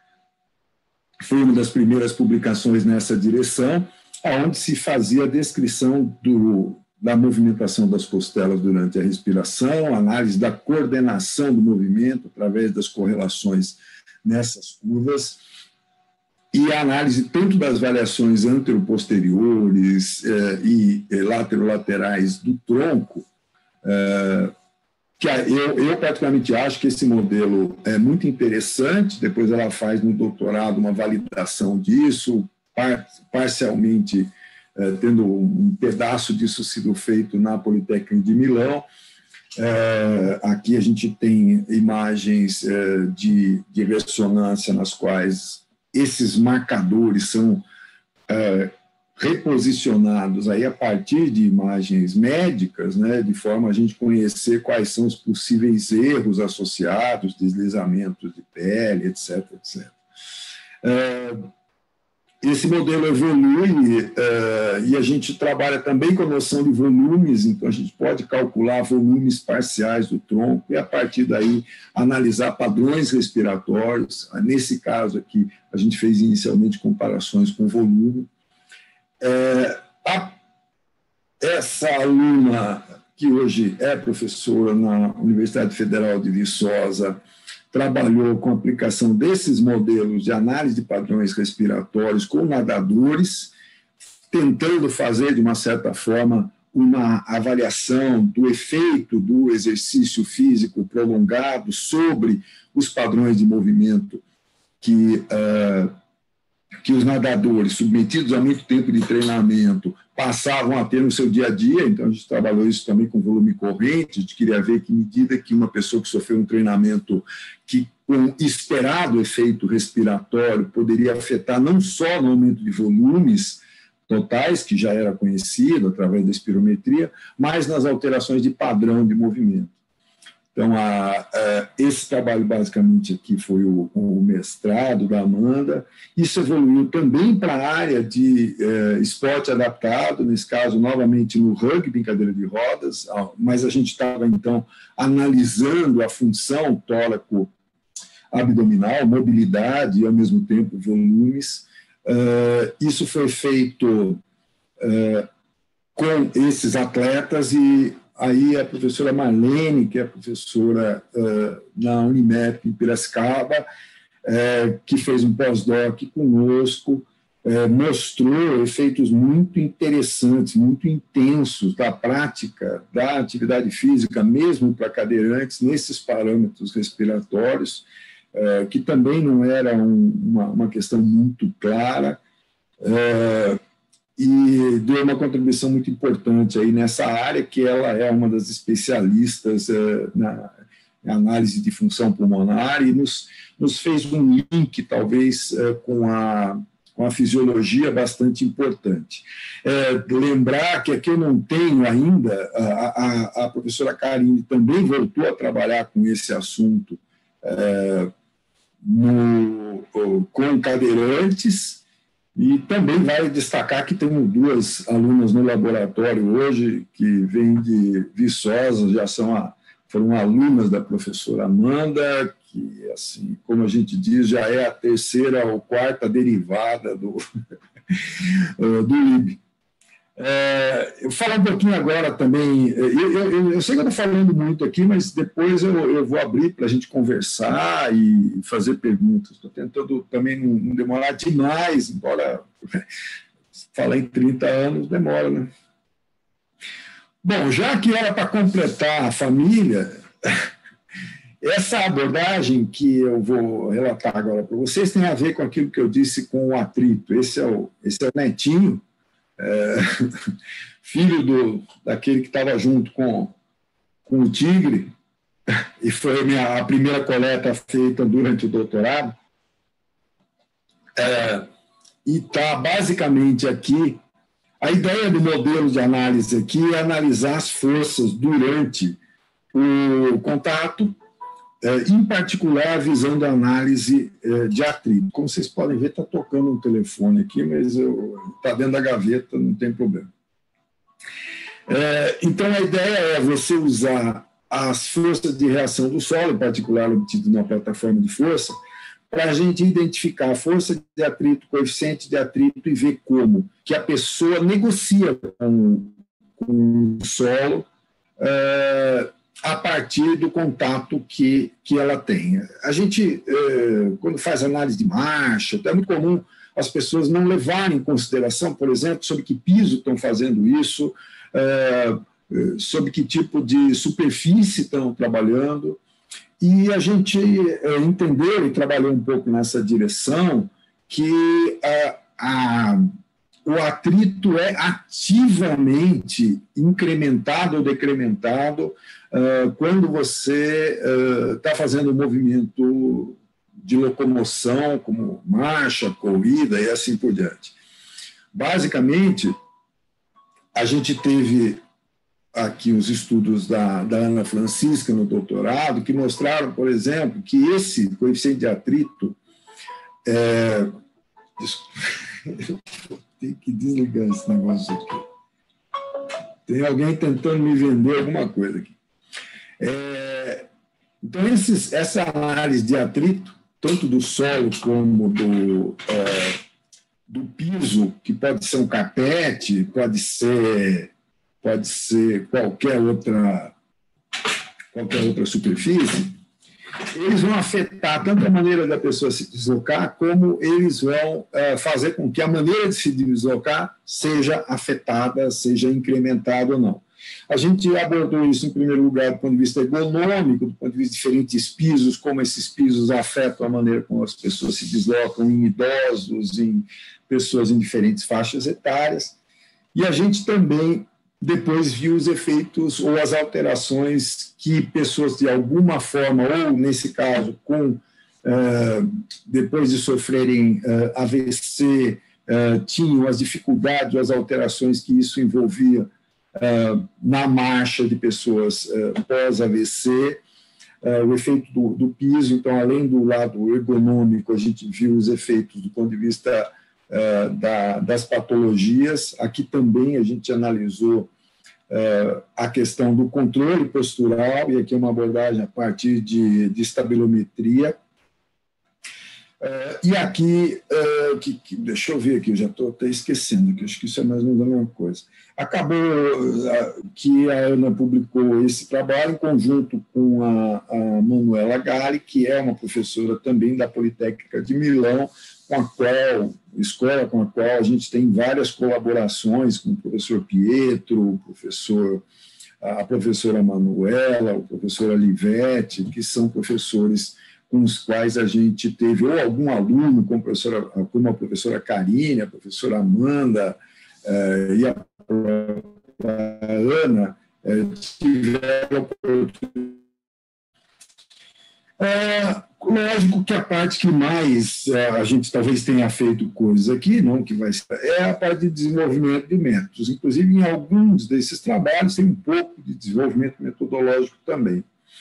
[SPEAKER 1] Foi uma das primeiras publicações nessa direção, onde se fazia a descrição do, da movimentação das costelas durante a respiração, análise da coordenação do movimento através das correlações nessas curvas, e a análise tanto das variações anteroposteriores eh, e laterolaterais do tronco, eh, que eu, eu praticamente acho que esse modelo é muito interessante. Depois ela faz no doutorado uma validação disso, par, parcialmente é, tendo um pedaço disso sido feito na Politécnica de Milão. É, aqui a gente tem imagens é, de, de ressonância nas quais esses marcadores são é, reposicionados aí a partir de imagens médicas, né, de forma a gente conhecer quais são os possíveis erros associados, deslizamentos de pele, etc, etcétera. É, esse modelo evolui é, e a gente trabalha também com a noção de volumes, então a gente pode calcular volumes parciais do tronco e, a partir daí, analisar padrões respiratórios. Nesse caso aqui, a gente fez inicialmente comparações com volume. É, a, essa aluna, que hoje é professora na Universidade Federal de Viçosa, trabalhou com a aplicação desses modelos de análise de padrões respiratórios com nadadores, tentando fazer, de uma certa forma, uma avaliação do efeito do exercício físico prolongado sobre os padrões de movimento que... Uh, que os nadadores, submetidos a muito tempo de treinamento, passavam a ter no seu dia a dia. Então, a gente trabalhou isso também com volume corrente. A gente queria ver que medida que uma pessoa que sofreu um treinamento que, com esperado efeito respiratório, poderia afetar não só no aumento de volumes totais, que já era conhecido através da espirometria, mas nas alterações de padrão de movimento. Então, a, a, esse trabalho, basicamente, aqui foi o, o mestrado da Amanda. Isso evoluiu também para a área de eh, esporte adaptado, nesse caso, novamente, no rugby, em cadeira de rodas, mas a gente estava, então, analisando a função tóraco-abdominal, mobilidade e, ao mesmo tempo, volumes. Uh, isso foi feito uh, com esses atletas e aí a professora Marlene, que é professora uh, na Unimep em Piracicaba, uh, que fez um pós-doc conosco, uh, mostrou efeitos muito interessantes, muito intensos da prática da atividade física, mesmo para cadeirantes, nesses parâmetros respiratórios, uh, que também não era um, uma, uma questão muito clara, uh, e deu uma contribuição muito importante aí nessa área, que ela é uma das especialistas eh, na análise de função pulmonar e nos, nos fez um link, talvez, eh, com, a, com a fisiologia bastante importante. É, lembrar que aqui eu não tenho ainda, a, a, a professora Karine também voltou a trabalhar com esse assunto eh, no, com cadeirantes. E também vale destacar que temos duas alunas no laboratório hoje, que vêm de Viçosa, já são a, foram alunas da professora Amanda, que, assim, como a gente diz, já é a terceira ou quarta derivada do, do I B. É, eu falo um pouquinho agora também, eu, eu, eu sei que eu estou falando muito aqui, mas depois eu, eu vou abrir para a gente conversar e fazer perguntas. Estou tentando também não, não demorar demais, embora falar em trinta anos demora, né? Bom, já que era para completar a família, essa abordagem que eu vou relatar agora para vocês tem a ver com aquilo que eu disse com o atrito. Esse é o, esse é o netinho, É, filho do, daquele que estava junto com, com o Tigre, e foi a, minha, a primeira coleta feita durante o doutorado, é, e está basicamente aqui, a ideia do modelo de análise aqui é analisar as forças durante o contato, é, em particular visando a análise é, de atrito. Como vocês podem ver, está tocando um telefone aqui, mas está dentro da gaveta, não tem problema. É, então, a ideia é você usar as forças de reação do solo, em particular obtido na plataforma de força, para a gente identificar a força de atrito, coeficiente de atrito e ver como que a pessoa negocia com, com o solo, é, a partir do contato que, que ela tem. A gente, eh, quando faz análise de marcha, é muito comum as pessoas não levarem em consideração, por exemplo, sobre que piso estão fazendo isso, eh, sobre que tipo de superfície estão trabalhando, e a gente eh, entendeu e trabalhou um pouco nessa direção que a, a o atrito é ativamente incrementado ou decrementado uh, quando você está uh, fazendo um movimento de locomoção, como marcha, corrida e assim por diante. Basicamente, a gente teve aqui os estudos da, da Ana Francisca no doutorado, que mostraram, por exemplo, que esse coeficiente de atrito é... Tem que desligar esse negócio aqui. Tem alguém tentando me vender alguma coisa aqui. É, então, esses, essa análise de atrito, tanto do solo como do, é, do piso, que pode ser um carpete, pode ser, pode ser qualquer outra, qualquer outra superfície, eles vão afetar tanto a maneira da pessoa se deslocar, como eles vão uh, fazer com que a maneira de se deslocar seja afetada, seja incrementada ou não. A gente abordou isso, em primeiro lugar, do ponto de vista ergonômico, do ponto de vista de diferentes pisos, como esses pisos afetam a maneira como as pessoas se deslocam em idosos, em pessoas em diferentes faixas etárias. E a gente também depois viu os efeitos ou as alterações que pessoas de alguma forma, ou nesse caso, com, uh, depois de sofrerem uh, A V C, uh, tinham as dificuldades, as alterações que isso envolvia uh, na marcha de pessoas uh, pós-A V C, uh, o efeito do, do piso. Então, além do lado ergonômico, a gente viu os efeitos do ponto de vista Uh, da, das patologias. Aqui também a gente analisou uh, a questão do controle postural, e aqui é uma abordagem a partir de, de estabilometria. Uh, e aqui, uh, que, que, deixa eu ver aqui, eu já estou até esquecendo, que acho que isso é mais ou menos a mesma coisa. Acabou uh, que a Ana publicou esse trabalho em conjunto com a, a Manuela Galli, que é uma professora também da Politécnica de Milão, com a qual, escola com a qual a gente tem várias colaborações com o professor Pietro, o professor, a professora Manuela, o professor Olivetti, que são professores com os quais a gente teve ou algum aluno, como a professora, como a professora Karine, a professora Amanda eh, e a Ana, eh, tiveram oportunidade. É, lógico que a parte que mais é, a gente talvez tenha feito coisas aqui, não que vai ser, é a parte de desenvolvimento de métodos. Inclusive, em alguns desses trabalhos tem um pouco de desenvolvimento metodológico também.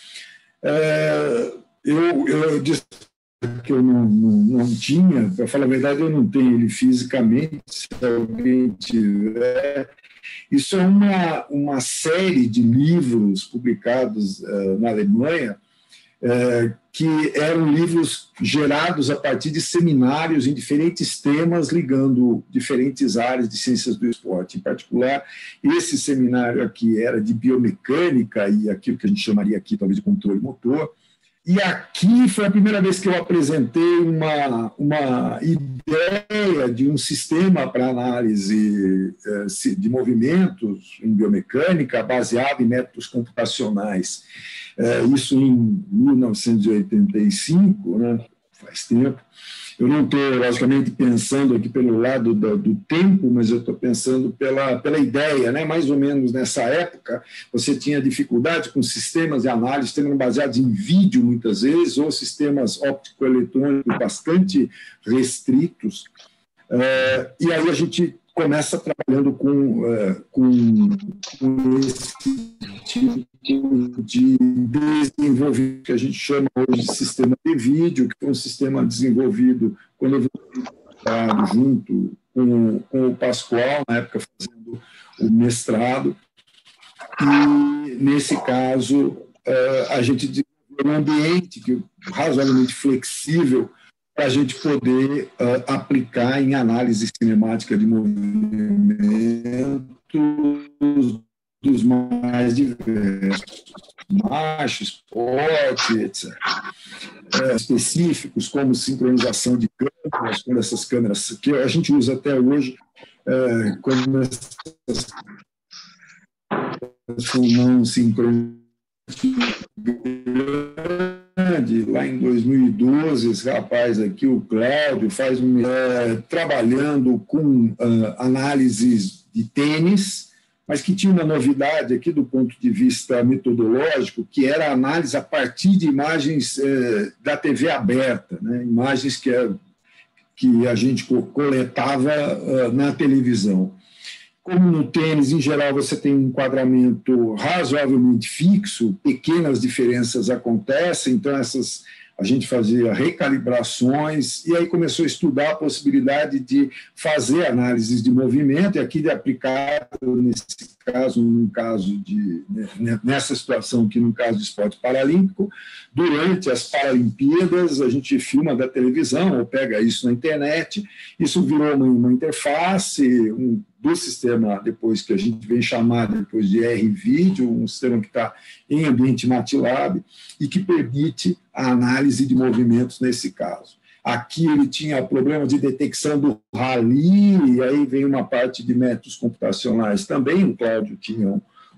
[SPEAKER 1] É, eu, eu disse que eu não, não, não tinha, para falar a verdade, eu não tenho ele fisicamente, se alguém tiver. Isso é uma, uma série de livros publicados uh, na Alemanha, É, que eram livros gerados a partir de seminários em diferentes temas, ligando diferentes áreas de ciências do esporte. Em particular, esse seminário aqui era de biomecânica e aquilo que a gente chamaria aqui talvez de controle motor. E aqui foi a primeira vez que eu apresentei uma, uma ideia de um sistema para análise de movimentos em biomecânica baseado em métodos computacionais. Isso em mil novecentos e oitenta e cinco, né? Faz tempo. Eu não estou, logicamente, pensando aqui pelo lado do, do tempo, mas eu estou pensando pela, pela ideia, né? Mais ou menos nessa época, você tinha dificuldade com sistemas de análise, sistemas baseados em vídeo, muitas vezes, ou sistemas óptico-eletrônicos bastante restritos. É, e aí a gente começa trabalhando com, é, com, com esse tipo de desenvolvimento que a gente chama hoje de sistema de vídeo, que foi um sistema desenvolvido quando eu estava junto com, com o Pascoal, na época fazendo o mestrado, e nesse caso a gente desenvolveu um ambiente que, razoavelmente flexível para a gente poder aplicar em análise cinemática de movimentos dos mais diversos, marcha, esporte, etcétera. É, específicos, como sincronização de câmeras, quando essas câmeras, que a gente usa até hoje, é, quando essas são não sincronizadas. Lá em dois mil e doze, esse rapaz aqui, o Cláudio, faz um, é, trabalhando com uh, análises de tênis, mas que tinha uma novidade aqui do ponto de vista metodológico, que era a análise a partir de imagens eh, da T V aberta, né? Imagens que a, que a gente coletava uh, na televisão. Como no tênis, em geral, você tem um enquadramento razoavelmente fixo, pequenas diferenças acontecem, então essas... a gente fazia recalibrações, e aí começou a estudar a possibilidade de fazer análises de movimento, e aqui de aplicar, nesse caso, num caso de, nessa situação aqui, no caso de esporte paralímpico, durante as Paralimpíadas, a gente filma da televisão, ou pega isso na internet, isso virou uma, uma interface, um, do sistema, depois que a gente vem chamar depois de R-Video, um sistema que está em ambiente MATLAB e que permite a análise de movimentos nesse caso. Aqui ele tinha problema de detecção do rally, e aí vem uma parte de métodos computacionais também, o Cláudio tinha um,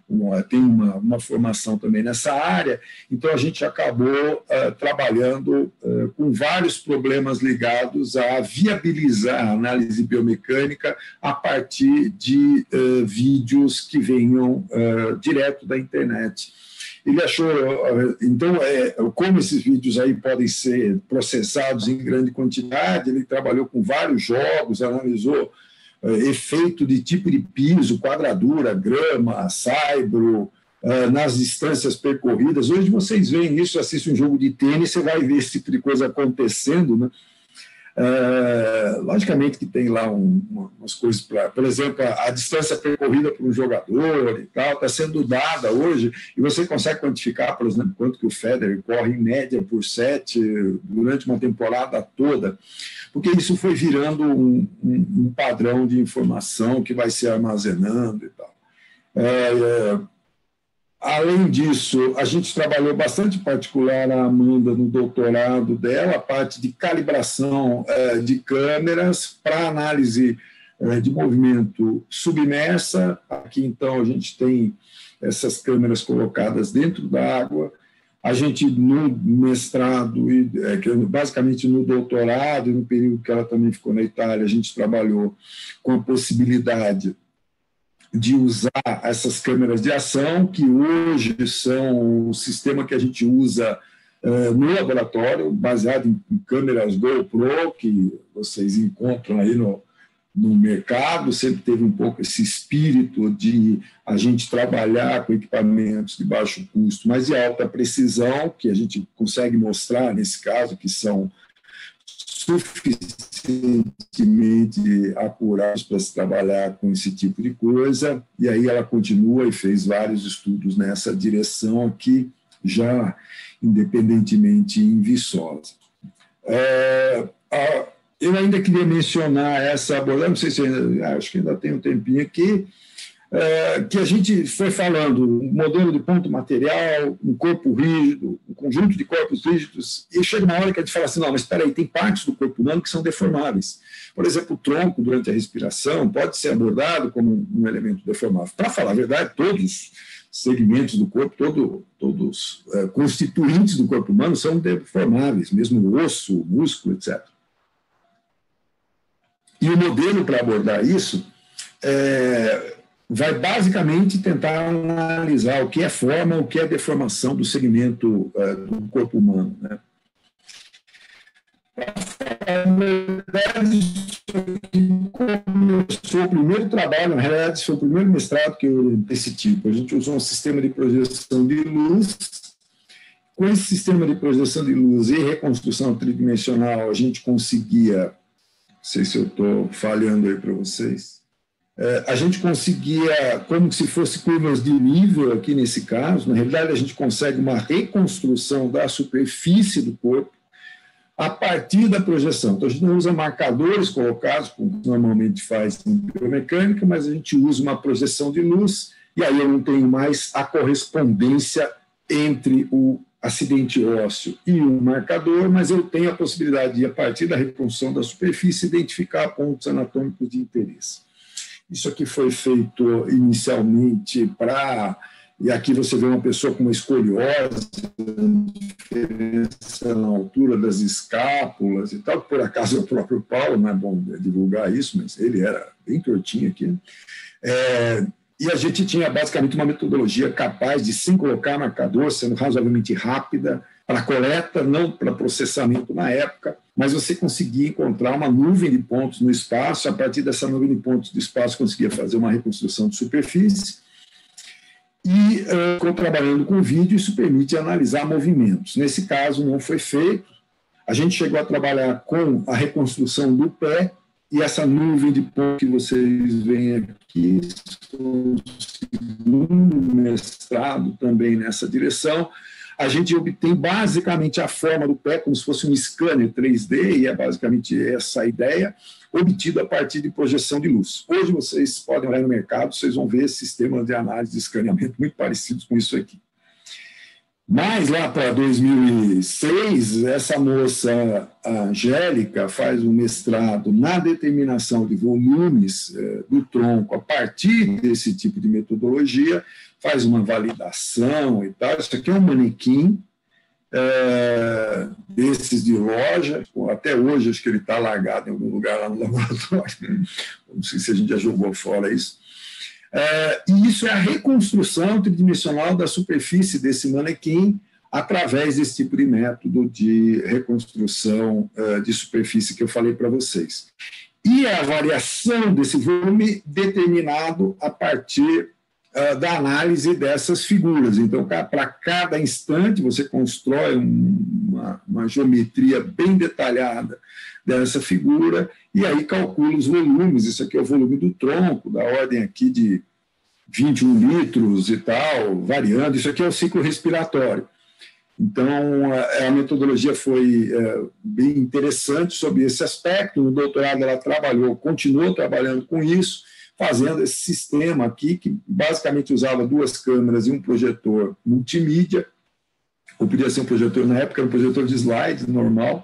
[SPEAKER 1] uma, tem uma, uma formação também nessa área, então a gente acabou uh, trabalhando uh, com vários problemas ligados a viabilizar a análise biomecânica a partir de uh, vídeos que venham uh, direto da internet. Ele achou, então, é, como esses vídeos aí podem ser processados em grande quantidade, ele trabalhou com vários jogos, analisou é, efeito de tipo de piso, quadradura, grama, saibro, é, nas distâncias percorridas. Hoje vocês veem isso, assistem um jogo de tênis, você vai ver esse tipo de coisa acontecendo, né? Uh, logicamente que tem lá um, uma, umas coisas para, por exemplo, a, a distância percorrida por um jogador e tal, está sendo dada hoje, e você consegue quantificar, por exemplo, quanto que o Federer corre em média por set durante uma temporada toda, porque isso foi virando um, um, um padrão de informação que vai se armazenando e tal. Uh, uh, Além disso, a gente trabalhou bastante, em particular a Amanda no doutorado dela, a parte de calibração eh, de câmeras para análise eh, de movimento submersa. Aqui, então, a gente tem essas câmeras colocadas dentro da água. A gente, no mestrado, e eh, basicamente no doutorado, e no período que ela também ficou na Itália, a gente trabalhou com a possibilidade de usar essas câmeras de ação, que hoje são o sistema que a gente usa uh, no laboratório, baseado em, em câmeras GoPro, que vocês encontram aí no, no mercado. Sempre teve um pouco esse espírito de a gente trabalhar com equipamentos de baixo custo, mas de alta precisão, que a gente consegue mostrar, nesse caso, que são suficientemente apurados para se trabalhar com esse tipo de coisa, e aí ela continua e fez vários estudos nessa direção aqui, já independentemente em Viçosa. É, a, eu ainda queria mencionar essa abordagem, não sei se ainda, acho que ainda tem um tempinho aqui, é, que a gente foi falando, um modelo de ponto material, um corpo rígido, um conjunto de corpos rígidos, e chega uma hora que a gente fala assim, não, mas espera aí, tem partes do corpo humano que são deformáveis. Por exemplo, o tronco, durante a respiração, pode ser abordado como um elemento deformável. Para falar a verdade, todos os segmentos do corpo, todo, todos os é, constituintes do corpo humano são deformáveis, mesmo o osso, o músculo, etcétera. E o modelo para abordar isso é, vai basicamente tentar analisar o que é forma, o que é deformação do segmento uh, do corpo humano, né? Na verdade, foi o primeiro trabalho, na realidade, foi o primeiro mestrado que eu desse tipo. A gente usou um sistema de projeção de luz. Com esse sistema de projeção de luz e reconstrução tridimensional, a gente conseguia, não sei se eu estou falhando aí para vocês, a gente conseguia, como se fosse curvas de nível aqui nesse caso, na realidade a gente consegue uma reconstrução da superfície do corpo a partir da projeção. Então a gente não usa marcadores colocados, como normalmente faz em biomecânica, mas a gente usa uma projeção de luz, e aí eu não tenho mais a correspondência entre o acidente ósseo e o marcador, mas eu tenho a possibilidade de, a partir da reconstrução da superfície, identificar pontos anatômicos de interesse. Isso aqui foi feito inicialmente para... E aqui você vê uma pessoa com uma escoliose, diferença na altura das escápulas e tal, por acaso é o próprio Paulo, não é bom divulgar isso, mas ele era bem tortinho aqui. É, e a gente tinha basicamente uma metodologia capaz de, sem colocar marcador, sendo razoavelmente rápida, para coleta, não para processamento na época, mas você conseguia encontrar uma nuvem de pontos no espaço, a partir dessa nuvem de pontos do espaço conseguia fazer uma reconstrução de superfície, e uh, trabalhando com vídeo, isso permite analisar movimentos. Nesse caso não foi feito, a gente chegou a trabalhar com a reconstrução do pé, e essa nuvem de pontos que vocês veem aqui, o segundo mestrado também nessa direção. A gente obtém basicamente a forma do pé, como se fosse um scanner três D, e é basicamente essa a ideia, obtida a partir de projeção de luz. Hoje vocês podem olhar no mercado, vocês vão ver sistemas de análise de escaneamento muito parecidos com isso aqui. Mas lá para dois mil e seis, essa moça, a Angélica, faz um mestrado na determinação de volumes eh, do tronco a partir desse tipo de metodologia, faz uma validação e tal. Isso aqui é um manequim é, desses de loja, até hoje acho que ele está largado em algum lugar lá no laboratório, não sei se a gente já jogou fora isso. É, e isso é a reconstrução tridimensional da superfície desse manequim através desse tipo de método de reconstrução é, de superfície que eu falei para vocês. E a variação desse volume determinado a partir uh, da análise dessas figuras. Então, para cada instante, você constrói uma, uma geometria bem detalhada dessa figura e aí calcula os volumes. Isso aqui é o volume do tronco, da ordem aqui de vinte e um litros e tal, variando. Isso aqui é o ciclo respiratório. Então, a metodologia foi é, bem interessante sobre esse aspecto. No doutorado, ela trabalhou, continuou trabalhando com isso, fazendo esse sistema aqui, que basicamente usava duas câmeras e um projetor multimídia, ou podia ser um projetor, na época, era um projetor de slides normal,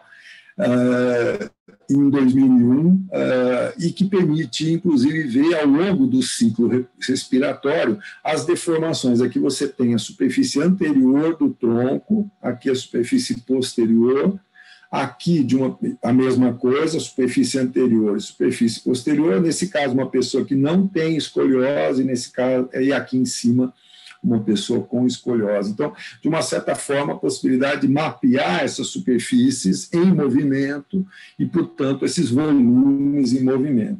[SPEAKER 1] uh, em dois mil e um, uh, e que permite, inclusive, ver ao longo do ciclo respiratório as deformações. Aqui você tem a superfície anterior do tronco, aqui a superfície posterior, aqui de uma, a mesma coisa, superfície anterior e superfície posterior, nesse caso uma pessoa que não tem escoliose, nesse caso, e aqui em cima uma pessoa com escoliose. Então, de uma certa forma, a possibilidade de mapear essas superfícies em movimento e, portanto, esses volumes em movimento.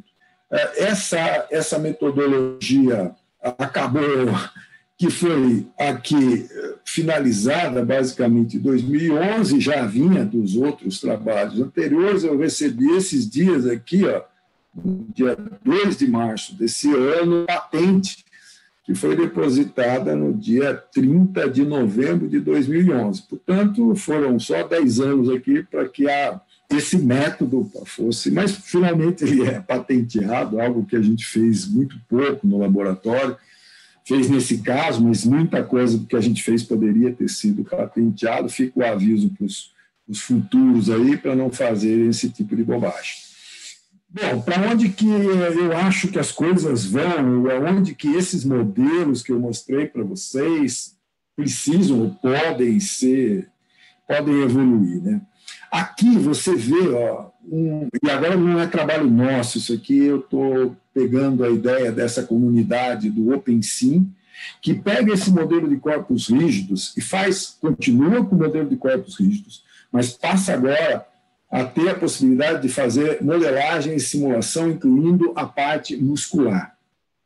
[SPEAKER 1] Essa, essa metodologia acabou, que foi aqui finalizada basicamente em dois mil e onze, já vinha dos outros trabalhos anteriores. Eu recebi esses dias aqui, ó, no dia dois de março desse ano, patente, que foi depositada no dia trinta de novembro de dois mil e onze. Portanto, foram só dez anos aqui para que a, esse método fosse, mas finalmente ele é patenteado, algo que a gente fez muito pouco no laboratório, fez nesse caso, mas muita coisa do que a gente fez poderia ter sido patenteado. Fica o aviso para os futuros aí, para não fazerem esse tipo de bobagem. Bom, para onde que eu acho que as coisas vão, aonde que esses modelos que eu mostrei para vocês precisam ou podem ser, podem evoluir, né? Aqui você vê, ó, um, e agora não é trabalho nosso, isso aqui eu estou pegando a ideia dessa comunidade do OpenSim, que pega esse modelo de corpos rígidos e faz, continua com o modelo de corpos rígidos, mas passa agora a ter a possibilidade de fazer modelagem e simulação, incluindo a parte muscular.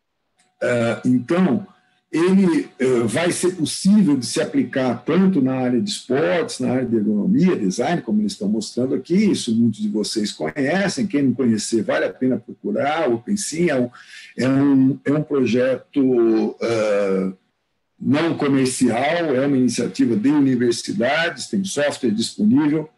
[SPEAKER 1] Então, ele vai ser possível de se aplicar tanto na área de esportes, na área de ergonomia, design, como eles estão mostrando aqui, isso muitos de vocês conhecem, quem não conhecer, vale a pena procurar. O OpenSim é um, é um, é um projeto uh, não comercial, é uma iniciativa de universidades, tem software disponível,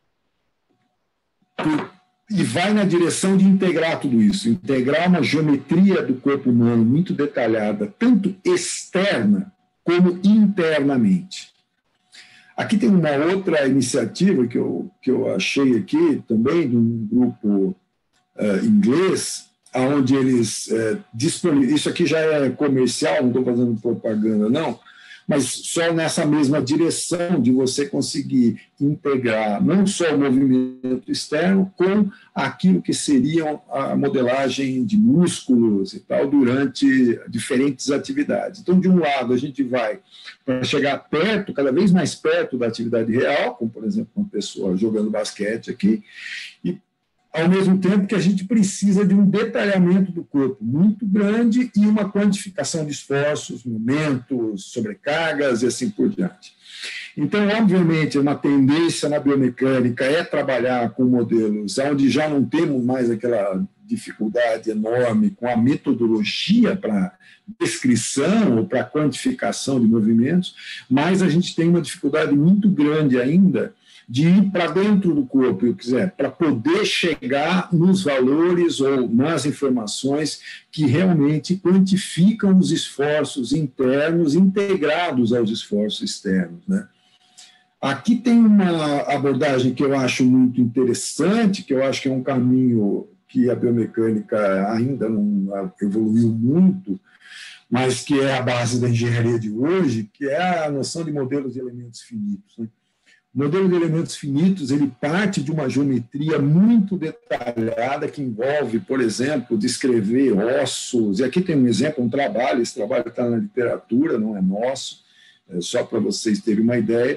[SPEAKER 1] e vai na direção de integrar tudo isso, integrar uma geometria do corpo humano muito detalhada, tanto externa como internamente. Aqui tem uma outra iniciativa que eu, que eu achei aqui também, de um grupo uh, inglês, onde eles uh, disponibilizam, isso aqui já é comercial, não estou fazendo propaganda não, mas só nessa mesma direção de você conseguir integrar não só o movimento externo com aquilo que seria a modelagem de músculos e tal durante diferentes atividades. Então, de um lado, a gente vai para chegar perto, cada vez mais perto da atividade real, como, por exemplo, uma pessoa jogando basquete aqui, e ao mesmo tempo que a gente precisa de um detalhamento do corpo muito grande e uma quantificação de esforços, momentos, sobrecargas e assim por diante. Então, obviamente, uma tendência na biomecânica é trabalhar com modelos onde já não temos mais aquela dificuldade enorme com a metodologia para descrição ou para quantificação de movimentos, mas a gente tem uma dificuldade muito grande ainda de ir para dentro do corpo, eu quiser, para poder chegar nos valores ou nas informações que realmente quantificam os esforços internos integrados aos esforços externos, né? Aqui tem uma abordagem que eu acho muito interessante, que eu acho que é um caminho que a biomecânica ainda não evoluiu muito, mas que é a base da engenharia de hoje, que é a noção de modelos de elementos finitos, né? O modelo de elementos finitos, ele parte de uma geometria muito detalhada que envolve, por exemplo, descrever ossos. E aqui tem um exemplo, um trabalho, esse trabalho está na literatura, não é nosso, é só para vocês terem uma ideia.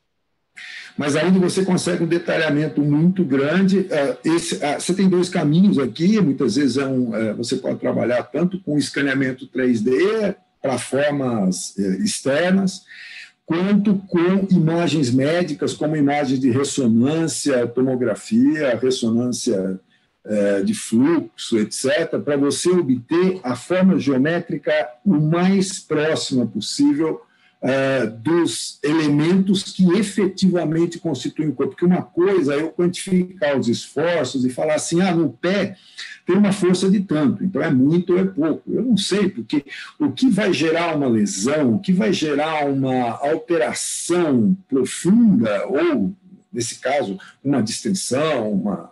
[SPEAKER 1] Mas ainda você consegue um detalhamento muito grande. Esse, você tem dois caminhos aqui, muitas vezes é um, você pode trabalhar tanto com escaneamento três D para formas externas, quanto com imagens médicas, como imagens de ressonância, tomografia, ressonância é, de fluxo, etcétera, para você obter a forma geométrica o mais próxima possível é, dos elementos que efetivamente constituem o corpo. Porque uma coisa é eu quantificar os esforços e falar assim, ah, no pé tem uma força de tanto, então é muito ou é pouco. Eu não sei, porque o que vai gerar uma lesão, o que vai gerar uma alteração profunda, ou, nesse caso, uma distensão, uma...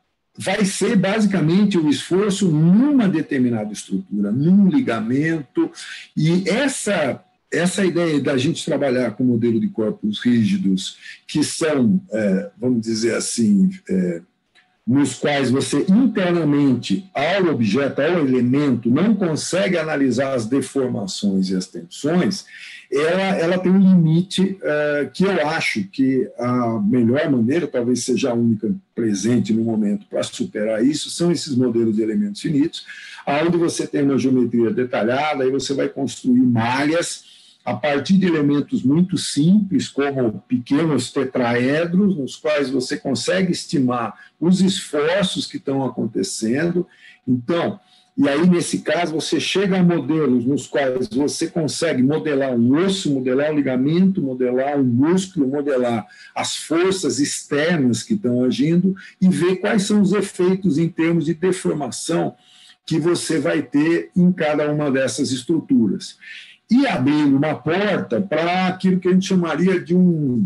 [SPEAKER 1] vai ser basicamente o esforço numa determinada estrutura, num ligamento, e essa, essa ideia da gente trabalhar com modelo de corpos rígidos, que são, é, vamos dizer assim, é, nos quais você internamente, ao objeto, ao elemento, não consegue analisar as deformações e as tensões, ela, ela tem um limite uh, que eu acho que a melhor maneira, talvez seja a única presente no momento para superar isso, são esses modelos de elementos finitos, onde você tem uma geometria detalhada, aí você vai construir malhas a partir de elementos muito simples, como pequenos tetraedros, nos quais você consegue estimar os esforços que estão acontecendo. Então, e aí, nesse caso, você chega a modelos nos quais você consegue modelar um osso, modelar um ligamento, modelar um músculo, modelar as forças externas que estão agindo e ver quais são os efeitos em termos de deformação que você vai ter em cada uma dessas estruturas. E abrir uma porta para aquilo que a gente chamaria de um,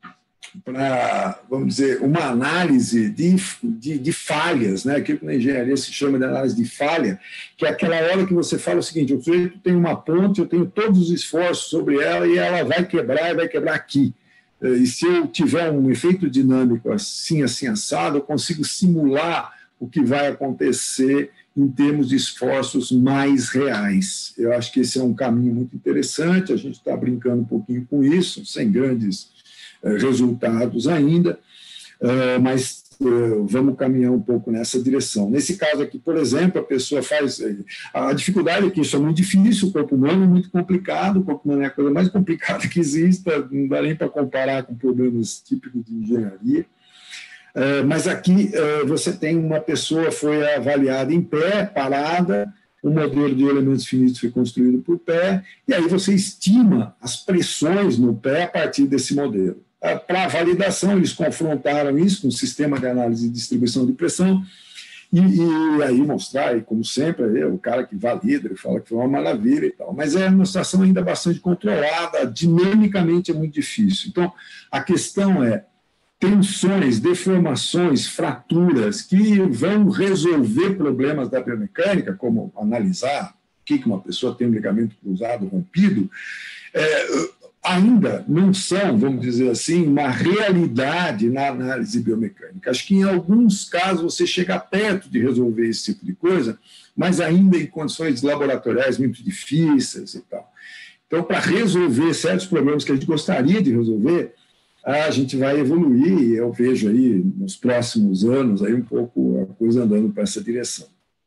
[SPEAKER 1] para, vamos dizer, uma análise de, de, de falhas, né? Aquilo que na engenharia se chama de análise de falha, que é aquela hora que você fala o seguinte, o sujeito tem uma ponte, eu tenho todos os esforços sobre ela e ela vai quebrar e vai quebrar aqui. E se eu tiver um efeito dinâmico assim, assim, assado, eu consigo simular o que vai acontecer em termos de esforços mais reais. Eu acho que esse é um caminho muito interessante, a gente está brincando um pouquinho com isso, sem grandes eh, resultados ainda, eh, mas eh, vamos caminhar um pouco nessa direção. Nesse caso aqui, por exemplo, a pessoa faz... A dificuldade é que isso é muito difícil, o corpo humano é muito complicado, o corpo humano é a coisa mais complicada que existe, não dá nem para comparar com problemas típicos de engenharia. Uh, mas aqui uh, você tem uma pessoa foi avaliada em pé, parada, o modelo de elementos finitos foi construído por pé, e aí você estima as pressões no pé a partir desse modelo. Uh, para a validação, eles confrontaram isso com o sistema de análise de distribuição de pressão, e, e aí mostrar, e como sempre, é o cara que valida, ele fala que foi uma maravilha e tal, mas é uma situação ainda bastante controlada, dinamicamente é muito difícil. Então, a questão é tensões, deformações, fraturas que vão resolver problemas da biomecânica, como analisar o que uma pessoa tem um ligamento cruzado rompido, é, ainda não são, vamos dizer assim, uma realidade na análise biomecânica. Acho que em alguns casos você chega perto de resolver esse tipo de coisa, mas ainda em condições laboratoriais muito difíceis e tal. Então, para resolver certos problemas que a gente gostaria de resolver, a gente vai evoluir, e eu vejo aí nos próximos anos aí um pouco a coisa andando para essa direção.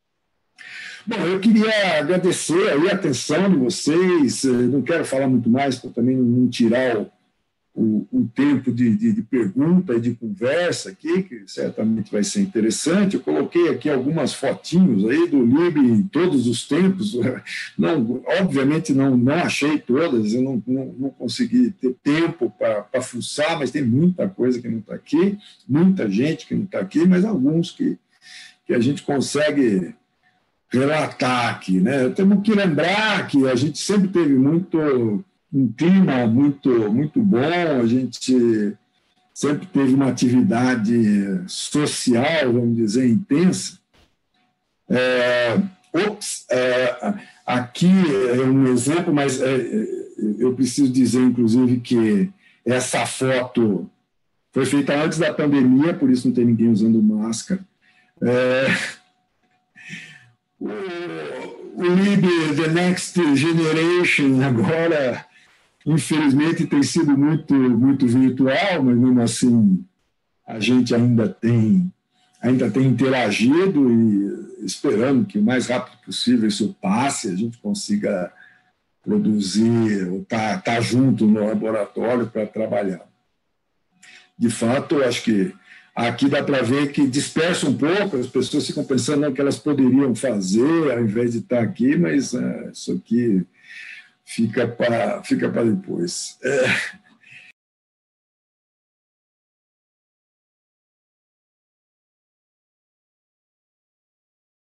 [SPEAKER 1] Bom, eu queria agradecer aí a atenção de vocês, não quero falar muito mais para também não tirar o, o, o tempo de, de, de pergunta e de conversa aqui, que certamente vai ser interessante. Eu coloquei aqui algumas fotinhos aí do Lib em todos os tempos, não, obviamente não, não achei todas, eu não, não, não consegui ter tempo para fuçar, mas tem muita coisa que não está aqui, muita gente que não está aqui, mas alguns que, que a gente consegue relatar aqui, né? Temos que lembrar que a gente sempre teve muito um clima muito muito bom, a gente sempre teve uma atividade social, vamos dizer, intensa. É, Ops, é, aqui é um exemplo, mas é, eu preciso dizer, inclusive, que essa foto foi feita antes da pandemia, por isso não tem ninguém usando máscara. É, o, o Lib The Next Generation agora, infelizmente, tem sido muito, muito virtual, mas mesmo assim a gente ainda tem, ainda tem interagido e esperando que o mais rápido possível isso passe, a gente consiga produzir, ou estar tá, tá junto no laboratório para trabalhar. De fato, eu acho que aqui dá para ver que dispersa um pouco, as pessoas ficam pensando no que elas poderiam fazer ao invés de estar aqui, mas é, isso aqui fica para fica para depois. É,